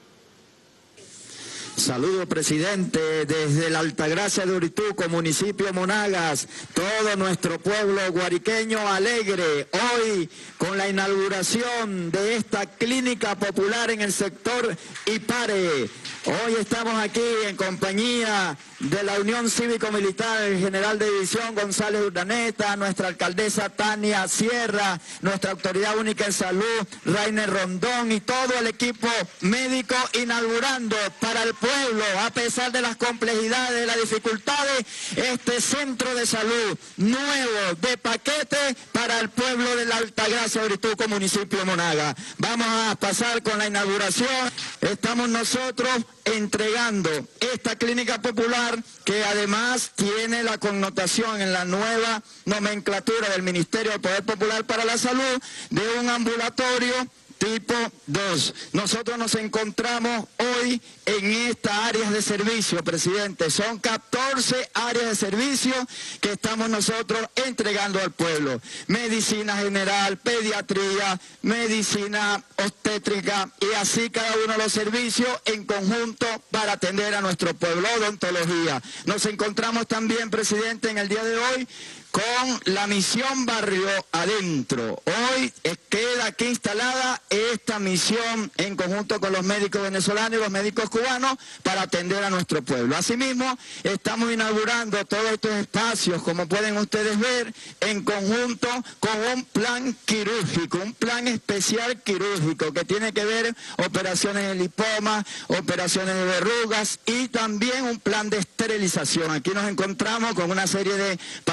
Saludo, presidente, desde la Altagracia de Orituco, municipio Monagas, todo nuestro pueblo guariqueño alegre, hoy con la inauguración de esta clínica popular en el sector Ipare. Hoy estamos aquí en compañía de la Unión Cívico-Militar, el general de división González Urdaneta, nuestra alcaldesa Tania Sierra, nuestra autoridad única en salud, Rainer Rondón, y todo el equipo médico inaugurando para el pueblo, a pesar de las complejidades, de las dificultades, este centro de salud nuevo, de paquete para el pueblo de la Altagracia, Orituco, municipio Monagas. Vamos a pasar con la inauguración. Estamos nosotros entregando esta clínica popular que además tiene la connotación en la nueva nomenclatura del Ministerio del Poder Popular para la Salud de un ambulatorio tipo dos. Nosotros nos encontramos hoy en estas áreas de servicio, presidente. Son catorce áreas de servicio que estamos nosotros entregando al pueblo. Medicina general, pediatría, medicina obstétrica y así cada uno de los servicios en conjunto para atender a nuestro pueblo. Odontología. Nos encontramos también, presidente, en el día de hoy con la misión Barrio Adentro. Hoy queda aquí instalada esta misión en conjunto con los médicos venezolanos y los médicos cubanos para atender a nuestro pueblo. Asimismo, estamos inaugurando todos estos espacios, como pueden ustedes ver, en conjunto con un plan quirúrgico, un plan especial quirúrgico que tiene que ver operaciones de lipoma, operaciones de verrugas y también un plan de esterilización. Aquí nos encontramos con una serie de pacientes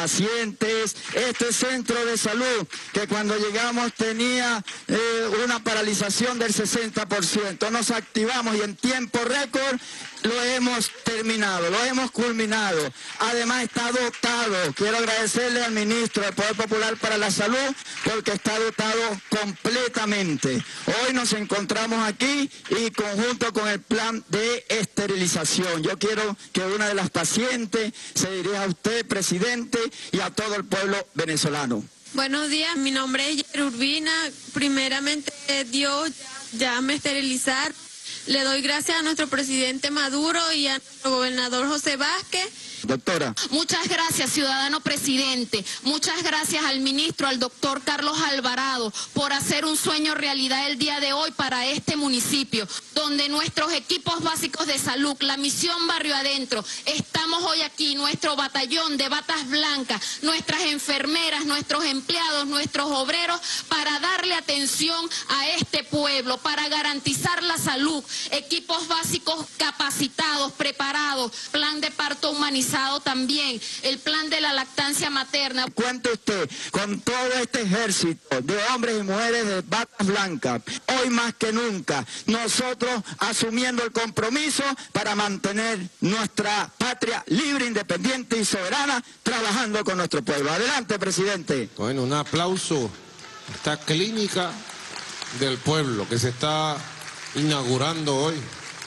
presidente, es este centro de salud que cuando llegamos tenía eh, una paralización del sesenta por ciento. Nos activamos y en tiempo récord lo hemos terminado, lo hemos culminado. Además está dotado, quiero agradecerle al ministro del Poder Popular para la Salud porque está dotado completamente. Hoy nos encontramos aquí y conjunto con el plan de esterilización. Yo quiero que una de las pacientes se dirija a usted, presidente, y a todo el pueblo venezolano. Buenos días, mi nombre es Yer Urbina. Primeramente, Dios ya me esterilizar. Le doy gracias a nuestro presidente Maduro y a nuestro gobernador José Vázquez. Doctora. Muchas gracias, ciudadano presidente. Muchas gracias al ministro, al doctor Carlos Alvarado, por hacer un sueño realidad el día de hoy para este municipio, donde nuestros equipos básicos de salud, la misión Barrio Adentro, estamos hoy aquí, nuestro batallón de batas blancas, nuestras enfermeras, nuestros empleados, nuestros obreros, para darle atención a este pueblo, para garantizar la salud, equipos básicos capacitados, preparados, plan de parto humanizado también, el plan de la lactancia materna. Cuente usted con todo este ejército de hombres y mujeres de batas blancas, hoy más que nunca, nosotros asumiendo el compromiso para mantener nuestra patria libre, independiente y soberana, trabajando con nuestro pueblo. Adelante, presidente. Bueno, un aplauso a esta clínica del pueblo que se está inaugurando hoy.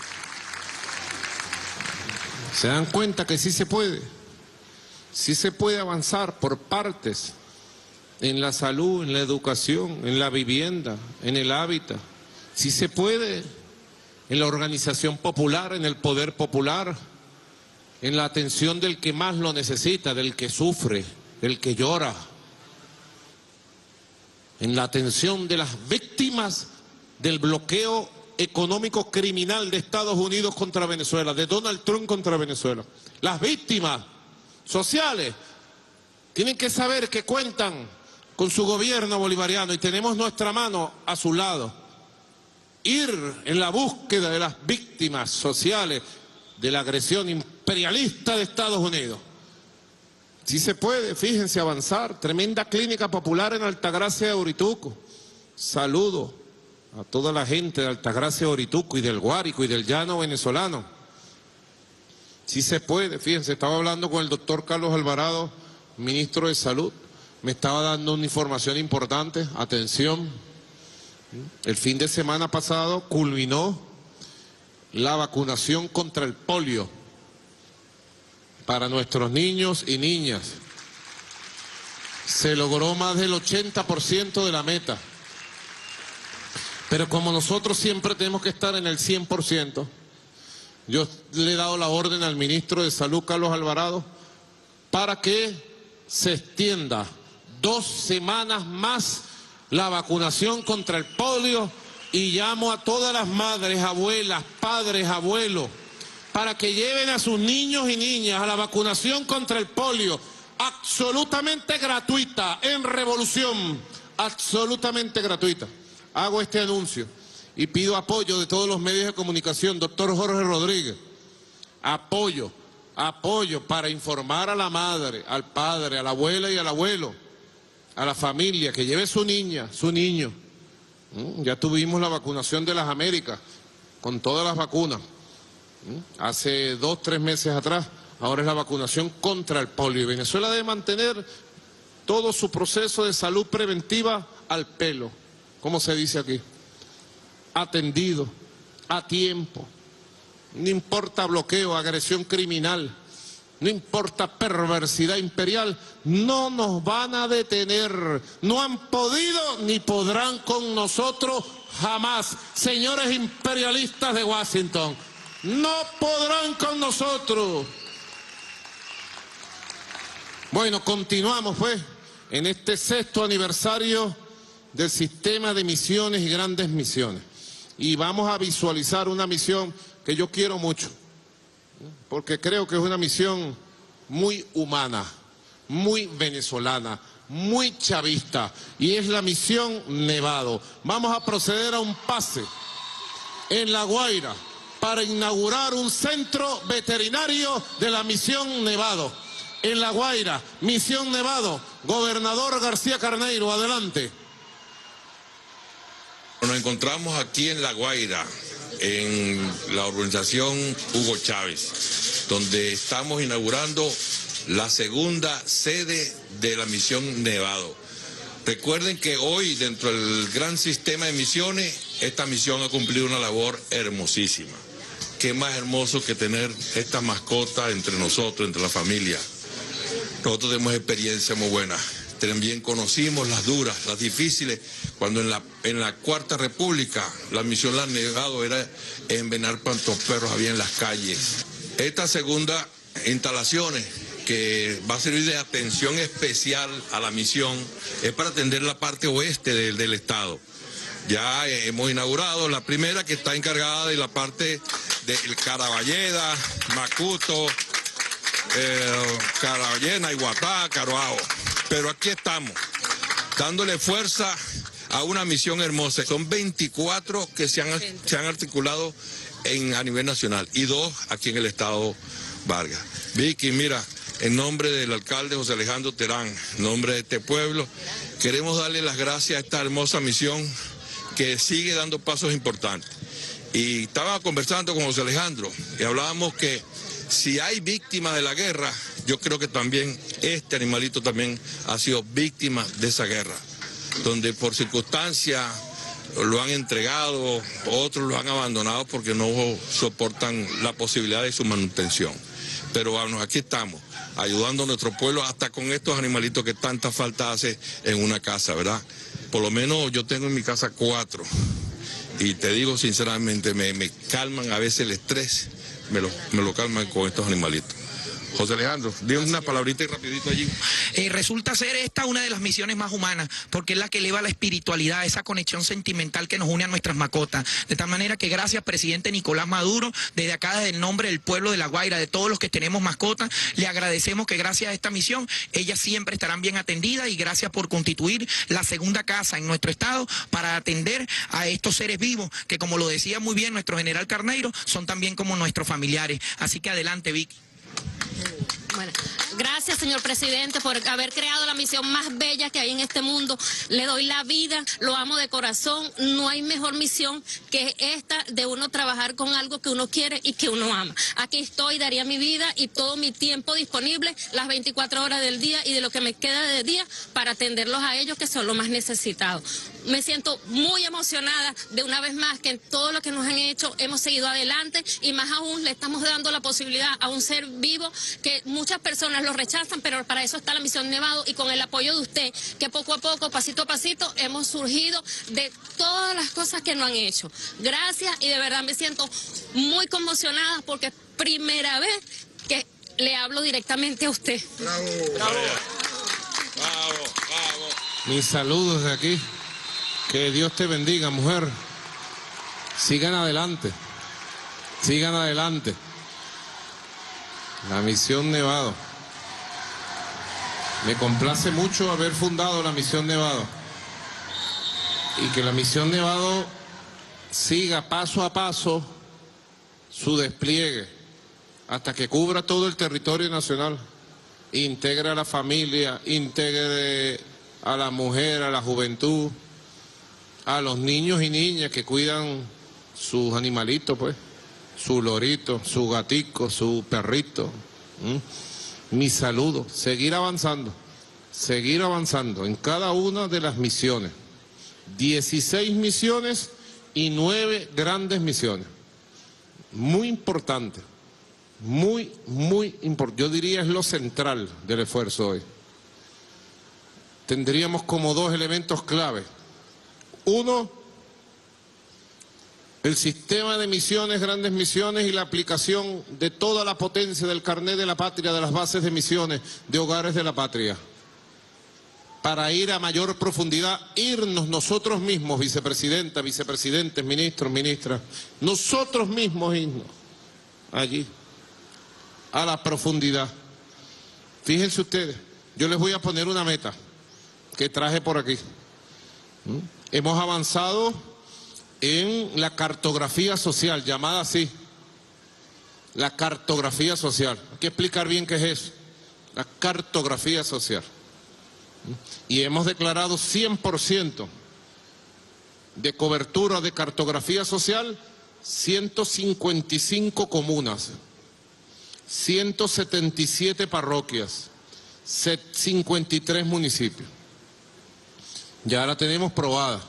¿Se dan cuenta que sí se puede? Sí se puede avanzar por partes en la salud, en la educación, en la vivienda, en el hábitat. Sí se puede en la organización popular, en el poder popular, en la atención del que más lo necesita, del que sufre, del que llora, en la atención de las víctimas del bloqueo económico criminal de Estados Unidos contra Venezuela, de Donald Trump contra Venezuela. Las víctimas sociales tienen que saber que cuentan con su gobierno bolivariano y tenemos nuestra mano a su lado. Ir en la búsqueda de las víctimas sociales de la agresión imperialista de Estados Unidos. Sí se puede, fíjense, avanzar. Tremenda clínica popular en Altagracia de Orituco. Saludo a toda la gente de Altagracia de Orituco y del Guárico y del llano venezolano. Sí se puede, fíjense, estaba hablando con el doctor Carlos Alvarado, ministro de Salud, me estaba dando una información importante, atención, el fin de semana pasado culminó la vacunación contra el polio para nuestros niños y niñas. Se logró más del ochenta por ciento de la meta. Pero como nosotros siempre tenemos que estar en el cien por ciento, yo le he dado la orden al ministro de Salud, Carlos Alvarado, para que se extienda dos semanas más la vacunación contra el polio y llamo a todas las madres, abuelas, padres, abuelos, para que lleven a sus niños y niñas a la vacunación contra el polio, absolutamente gratuita, en Revolución, absolutamente gratuita. Hago este anuncio y pido apoyo de todos los medios de comunicación. Doctor Jorge Rodríguez, apoyo, apoyo para informar a la madre, al padre, a la abuela y al abuelo, a la familia, que lleve su niña, su niño. Ya tuvimos la vacunación de las Américas, con todas las vacunas, hace dos, tres meses atrás. Ahora es la vacunación contra el polio. Y Venezuela debe mantener todo su proceso de salud preventiva al pelo, como se dice aquí, atendido, a tiempo. No importa bloqueo, agresión criminal, no importa perversidad imperial, no nos van a detener, no han podido ni podrán con nosotros jamás. Señores imperialistas de Washington, no podrán con nosotros. Bueno, continuamos pues en este sexto aniversario del sistema de misiones y grandes misiones. Y vamos a visualizar una misión que yo quiero mucho, porque creo que es una misión muy humana, muy venezolana, muy chavista, y es la misión Nevado. Vamos a proceder a un pase en La Guaira para inaugurar un centro veterinario de la misión Nevado. en La Guaira, Misión Nevado, gobernador García Carneiro, adelante. Nos encontramos aquí en La Guaira, en la urbanización Hugo Chávez, donde estamos inaugurando la segunda sede de la Misión Nevado. Recuerden que hoy, dentro del gran sistema de misiones, esta misión ha cumplido una labor hermosísima. Qué más hermoso que tener esta mascota entre nosotros, entre la familia. Nosotros tenemos experiencia muy buena. También conocimos las duras, las difíciles, cuando en la, en la Cuarta República la misión La Nevado era envenenar cuantos perros había en las calles. Esta segunda instalaciones que va a servir de atención especial a la misión es para atender la parte oeste del, del estado. Ya hemos inaugurado la primera, que está encargada de la parte de Caraballeda, Macuto, eh, Caraballena, Iguatá, Caroao. Pero aquí estamos, dándole fuerza a una misión hermosa. Son veinticuatro que se han, se han articulado en, a nivel nacional y dos aquí en el estado Vargas. Vicky, mira, en nombre del alcalde José Alejandro Terán, en nombre de este pueblo, queremos darle las gracias a esta hermosa misión que sigue dando pasos importantes. Y estaba conversando con José Alejandro y hablábamos que si hay víctimas de la guerra, yo creo que también este animalito también ha sido víctima de esa guerra, donde por circunstancias lo han entregado, otros lo han abandonado porque no soportan la posibilidad de su manutención. Pero bueno, aquí estamos, ayudando a nuestro pueblo hasta con estos animalitos que tanta falta hace en una casa, ¿verdad? Por lo menos yo tengo en mi casa cuatro y te digo sinceramente, me, me calman a veces el estrés, me lo, me lo calman con estos animalitos. José Alejandro, dime una palabrita y rapidito allí. Eh, resulta ser esta una de las misiones más humanas, porque es la que eleva la espiritualidad, esa conexión sentimental que nos une a nuestras mascotas. De tal manera que gracias, presidente Nicolás Maduro, desde acá, desde el nombre del pueblo de La Guaira, de todos los que tenemos mascotas, le agradecemos que gracias a esta misión, ellas siempre estarán bien atendidas y gracias por constituir la segunda casa en nuestro estado para atender a estos seres vivos, que como lo decía muy bien nuestro general Carneiro, son también como nuestros familiares. Así que adelante, Vicky. Bueno, gracias, señor presidente, por haber creado la misión más bella que hay en este mundo. Le doy la vida, lo amo de corazón. No hay mejor misión que esta de uno trabajar con algo que uno quiere y que uno ama. Aquí estoy, daría mi vida y todo mi tiempo disponible, las veinticuatro horas del día y de lo que me queda de día, para atenderlos a ellos, que son los más necesitados. Me siento muy emocionada de una vez más que en todo lo que nos han hecho hemos seguido adelante y más aún le estamos dando la posibilidad a un ser vivo que muchas personas lo rechazan, pero para eso está la Misión Nevado y con el apoyo de usted, que poco a poco, pasito a pasito, hemos surgido de todas las cosas que nos han hecho. Gracias y de verdad me siento muy conmocionada porque es primera vez que le hablo directamente a usted. Bravo, bravo, bravo, bravo. Mis saludos de aquí. Que Dios te bendiga, mujer. Sigan adelante. Sigan adelante. La Misión Nevado. Me complace mucho haber fundado la Misión Nevado. Y que la Misión Nevado siga paso a paso su despliegue hasta que cubra todo el territorio nacional. Integre a la familia, integre a la mujer, a la juventud, a los niños y niñas que cuidan sus animalitos, pues, su lorito, su gatico, su perrito. ¿Mm? Mi saludo, seguir avanzando, seguir avanzando en cada una de las misiones. dieciséis misiones y nueve grandes misiones. Muy importante, muy, muy importante. Yo diría es lo central del esfuerzo hoy. Tendríamos como dos elementos clave. Uno, el sistema de misiones, grandes misiones y la aplicación de toda la potencia del carnet de la patria, de las bases de misiones, de hogares de la patria. Para ir a mayor profundidad, irnos nosotros mismos, vicepresidenta, vicepresidentes, ministros, ministras, nosotros mismos irnos allí, a la profundidad. Fíjense ustedes, yo les voy a poner una meta que traje por aquí. ¿Mm? Hemos avanzado en la cartografía social, llamada así, la cartografía social. Hay que explicar bien qué es eso. la cartografía social. Y hemos declarado cien por ciento de cobertura de cartografía social, ciento cincuenta y cinco comunas, ciento setenta y siete parroquias, cincuenta y tres municipios. Ya la tenemos probada.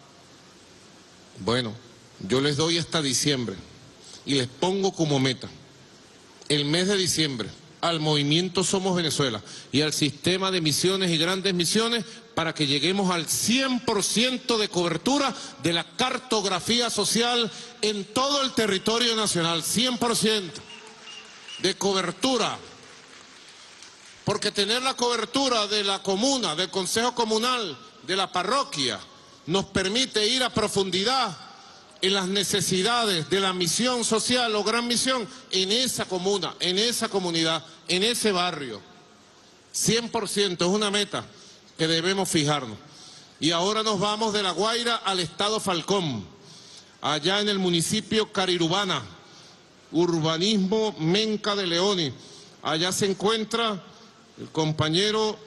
Bueno, yo les doy hasta diciembre y les pongo como meta el mes de diciembre al movimiento Somos Venezuela y al sistema de misiones y grandes misiones para que lleguemos al cien por ciento de cobertura de la cartografía social en todo el territorio nacional, cien por ciento de cobertura. Porque tener la cobertura de la comuna, del consejo comunal, de la parroquia, nos permite ir a profundidad en las necesidades de la misión social o gran misión en esa comuna, en esa comunidad, en ese barrio. cien por ciento es una meta que debemos fijarnos. Y ahora nos vamos de La Guaira al estado Falcón, allá en el municipio Carirubana, urbanismo Menca de Leoni. Allá se encuentra el compañero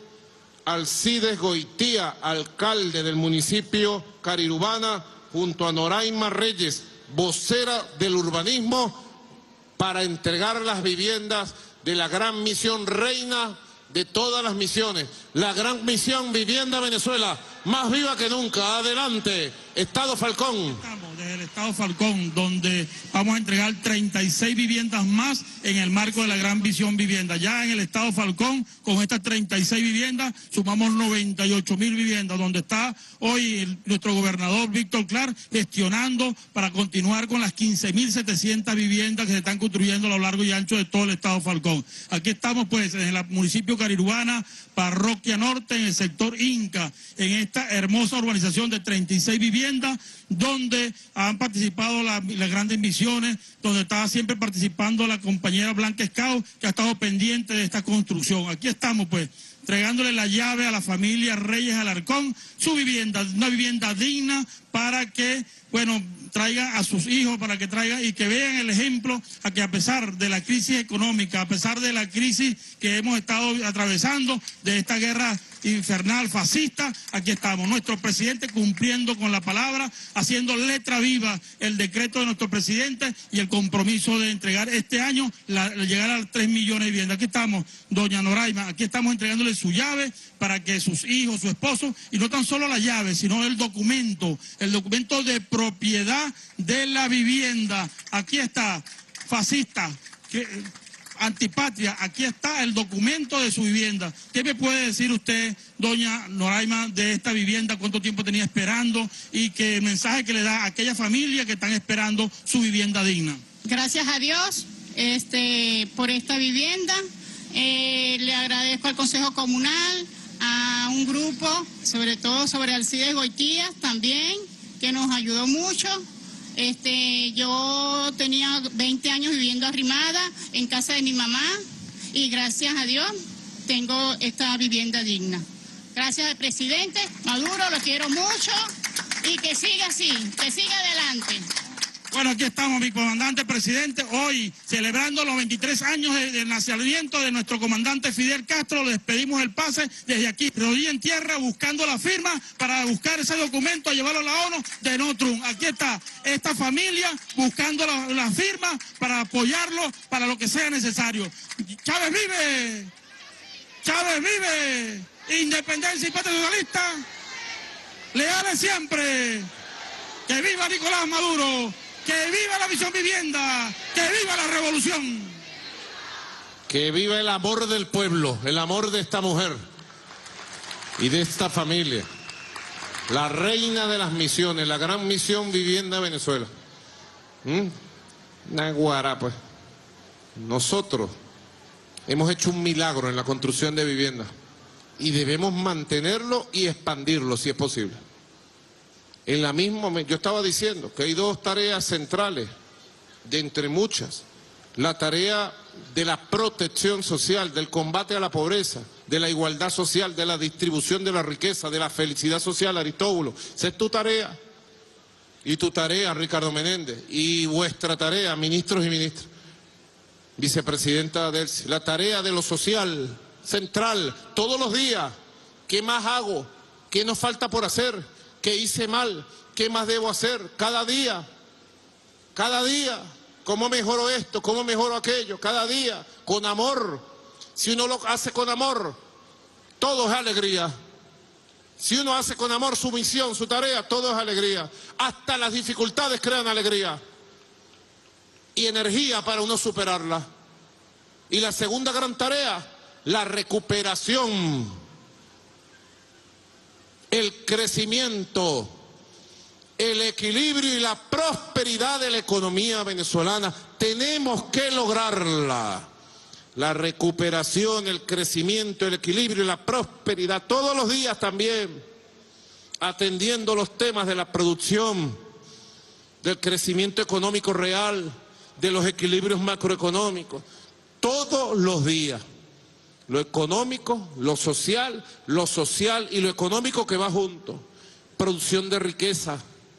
Alcides Goitía, alcalde del municipio Carirubana, junto a Noraima Reyes, vocera del urbanismo, para entregar las viviendas de la gran misión reina de todas las misiones, la gran misión Vivienda Venezuela, más viva que nunca. Adelante, Estado Falcón. Estamos desde el Estado Falcón, donde vamos a entregar treinta y seis viviendas más en el marco de la gran visión Vivienda. Ya en el Estado Falcón, con estas treinta y seis viviendas, sumamos noventa y ocho mil viviendas, donde está hoy el, nuestro gobernador Víctor Clark gestionando para continuar con las quince mil setecientas viviendas que se están construyendo a lo largo y ancho de todo el Estado Falcón. Aquí estamos pues en el municipio Carirubana, Parroquia Norte, en el sector Inca, en esta hermosa urbanización de treinta y seis viviendas, donde han participado la, las grandes misiones, donde estaba siempre participando la compañera Blanca Escao, que ha estado pendiente de esta construcción. Aquí estamos pues, entregándole la llave a la familia Reyes Alarcón, su vivienda, una vivienda digna para que, bueno, traiga a sus hijos, para que traiga y que vean el ejemplo a que a pesar de la crisis económica, a pesar de la crisis que hemos estado atravesando, de esta guerra infernal, fascista, aquí estamos, nuestro presidente cumpliendo con la palabra, haciendo letra viva el decreto de nuestro presidente y el compromiso de entregar este año, la, llegar a tres millones de viviendas. Aquí estamos, doña Noraima, aquí estamos entregándole su llave para que sus hijos, su esposo, y no tan solo la llave, sino el documento, el documento de propiedad de la vivienda. Aquí está, fascista, que... antipatria, aquí está el documento de su vivienda. ¿Qué me puede decir usted, doña Noraima, de esta vivienda? ¿Cuánto tiempo tenía esperando? Y qué mensaje que le da a aquella familia que están esperando su vivienda digna. Gracias a Dios este, por esta vivienda. Eh, le agradezco al Consejo Comunal, a un grupo, sobre todo sobre Alcides Goitías también, que nos ayudó mucho. Este, yo tenía veinte años viviendo arrimada en casa de mi mamá y gracias a Dios tengo esta vivienda digna. Gracias al presidente Maduro, lo quiero mucho y que siga así, que siga adelante. Bueno, aquí estamos, mi comandante presidente, hoy celebrando los veintitrés años del nacimiento de nuestro comandante Fidel Castro. Le despedimos el pase desde aquí, rodilla en tierra, buscando la firma para buscar ese documento, a llevarlo a la ONU de no Trump. Aquí está esta familia buscando la, la firma para apoyarlo para lo que sea necesario. ¡Chávez vive! ¡Chávez vive! ¡Independencia y patria socialista! ¡Leales siempre! ¡Que viva Nicolás Maduro! ¡Que viva la visión Vivienda! ¡Que viva la revolución! Que viva el amor del pueblo, el amor de esta mujer y de esta familia. La reina de las misiones, la gran misión Vivienda Venezuela. ¿Mm? Naguará, pues. Nosotros hemos hecho un milagro en la construcción de viviendas y debemos mantenerlo y expandirlo si es posible. En la misma, yo estaba diciendo que hay dos tareas centrales, de entre muchas. La tarea de la protección social, del combate a la pobreza, de la igualdad social, de la distribución de la riqueza, de la felicidad social, Aristóbulo. Esa es tu tarea. Y tu tarea, Ricardo Menéndez. Y vuestra tarea, ministros y ministras. Vicepresidenta Delcy. La tarea de lo social, central, todos los días. ¿Qué más hago? ¿Qué nos falta por hacer? ¿Qué hice mal? ¿Qué más debo hacer? Cada día, cada día. ¿Cómo mejoro esto? ¿Cómo mejoro aquello? Cada día, con amor. Si uno lo hace con amor, todo es alegría. Si uno hace con amor su misión, su tarea, todo es alegría. Hasta las dificultades crean alegría y energía para uno superarla. Y la segunda gran tarea, la recuperación, el crecimiento, el equilibrio y la prosperidad de la economía venezolana. Tenemos que lograrla. La recuperación, el crecimiento, el equilibrio y la prosperidad, todos los días también, atendiendo los temas de la producción, del crecimiento económico real, de los equilibrios macroeconómicos, todos los días. Lo económico, lo social, lo social y lo económico que va junto. Producción de riqueza.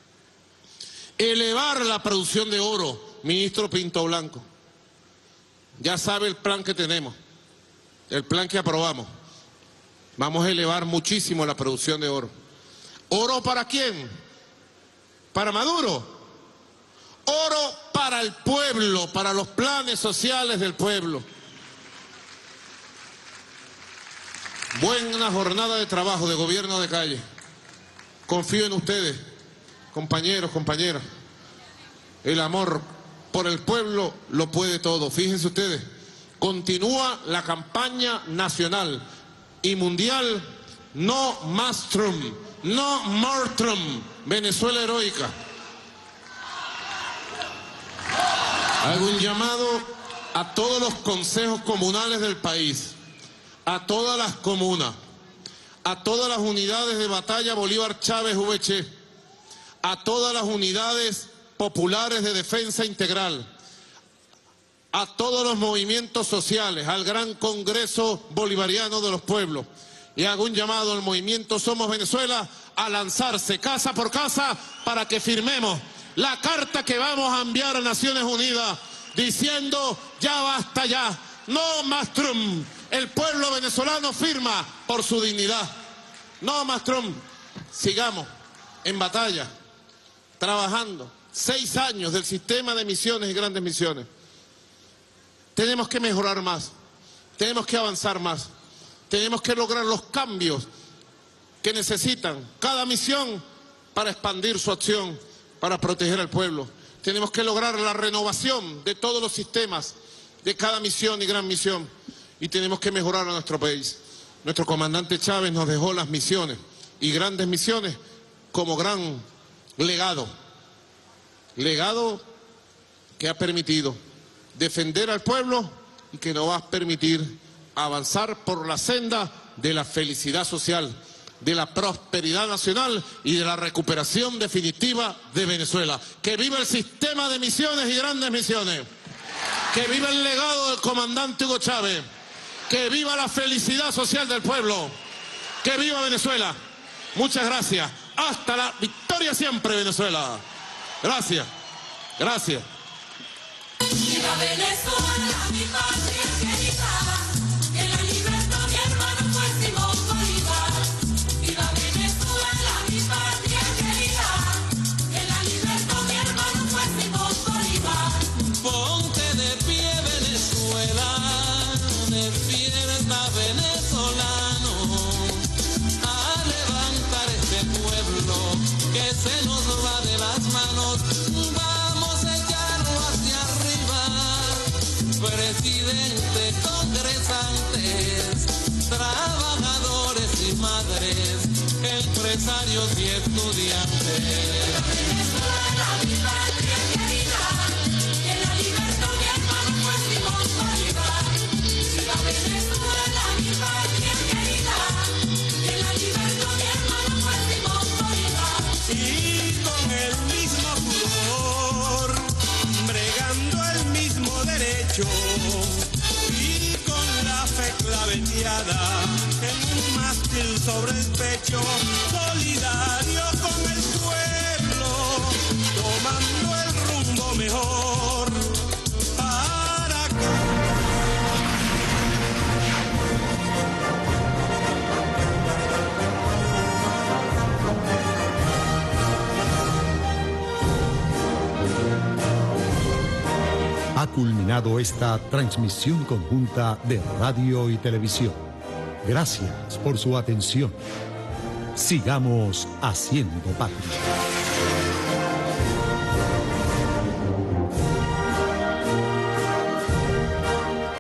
Elevar la producción de oro, ministro Pinto Blanco. Ya sabe el plan que tenemos, el plan que aprobamos. Vamos a elevar muchísimo la producción de oro. ¿Oro para quién? ¿Para Maduro? Oro para el pueblo, para los planes sociales del pueblo. Buena jornada de trabajo, de gobierno de calle. Confío en ustedes, compañeros, compañeras. El amor por el pueblo lo puede todo. Fíjense ustedes, continúa la campaña nacional y mundial No Más Trump, No More Trump, Venezuela heroica. Hago un llamado a todos los consejos comunales del país, a todas las comunas, a todas las unidades de batalla Bolívar Chávez V H, a todas las unidades populares de defensa integral, a todos los movimientos sociales, al gran Congreso Bolivariano de los Pueblos, y hago un llamado al movimiento Somos Venezuela a lanzarse casa por casa para que firmemos la carta que vamos a enviar a Naciones Unidas diciendo ya basta ya, no más Trump. El pueblo venezolano firma por su dignidad. No más Trump. Sigamos en batalla, trabajando. Seis años del sistema de misiones y grandes misiones. Tenemos que mejorar más, tenemos que avanzar más, tenemos que lograr los cambios que necesitan cada misión para expandir su acción, para proteger al pueblo. Tenemos que lograr la renovación de todos los sistemas, de cada misión y gran misión, y tenemos que mejorar a nuestro país. Nuestro comandante Chávez nos dejó las misiones y grandes misiones como gran legado. Legado que ha permitido defender al pueblo y que nos va a permitir avanzar por la senda de la felicidad social, de la prosperidad nacional y de la recuperación definitiva de Venezuela. ¡Que viva el sistema de misiones y grandes misiones! ¡Que viva el legado del comandante Hugo Chávez! ¡Que viva la felicidad social del pueblo! ¡Que viva Venezuela! Muchas gracias. Hasta la victoria siempre, Venezuela. Gracias, gracias. Viva Venezuela, mi patria querida, que la libertad mi hermano fue Simón Bolívar. Viva Venezuela, mi patria querida, que la libertad mi hermano fue Simón Bolívar. Ponte de pie, Venezuela, despierta, venezolano, a levantar este pueblo que se nos va de las manos. Vamos a echarlo hacia arriba, presidente, congresantes, trabajadores y madres, empresarios y estudiantes. Venezuela, mi patria querida, que la libertad mi hermano fue Simón Bolívar. Viva Venezuela, mi patria querida, que la libertad mi hermano fue Simón Bolívar. Y con el mismo furor, bregando el mismo derecho, y con la fe claveteada en un mástil sobre el pecho, solidario con el pueblo, tomando el rumbo mejor para culminado esta transmisión conjunta de radio y televisión. Gracias por su atención. Sigamos haciendo patria.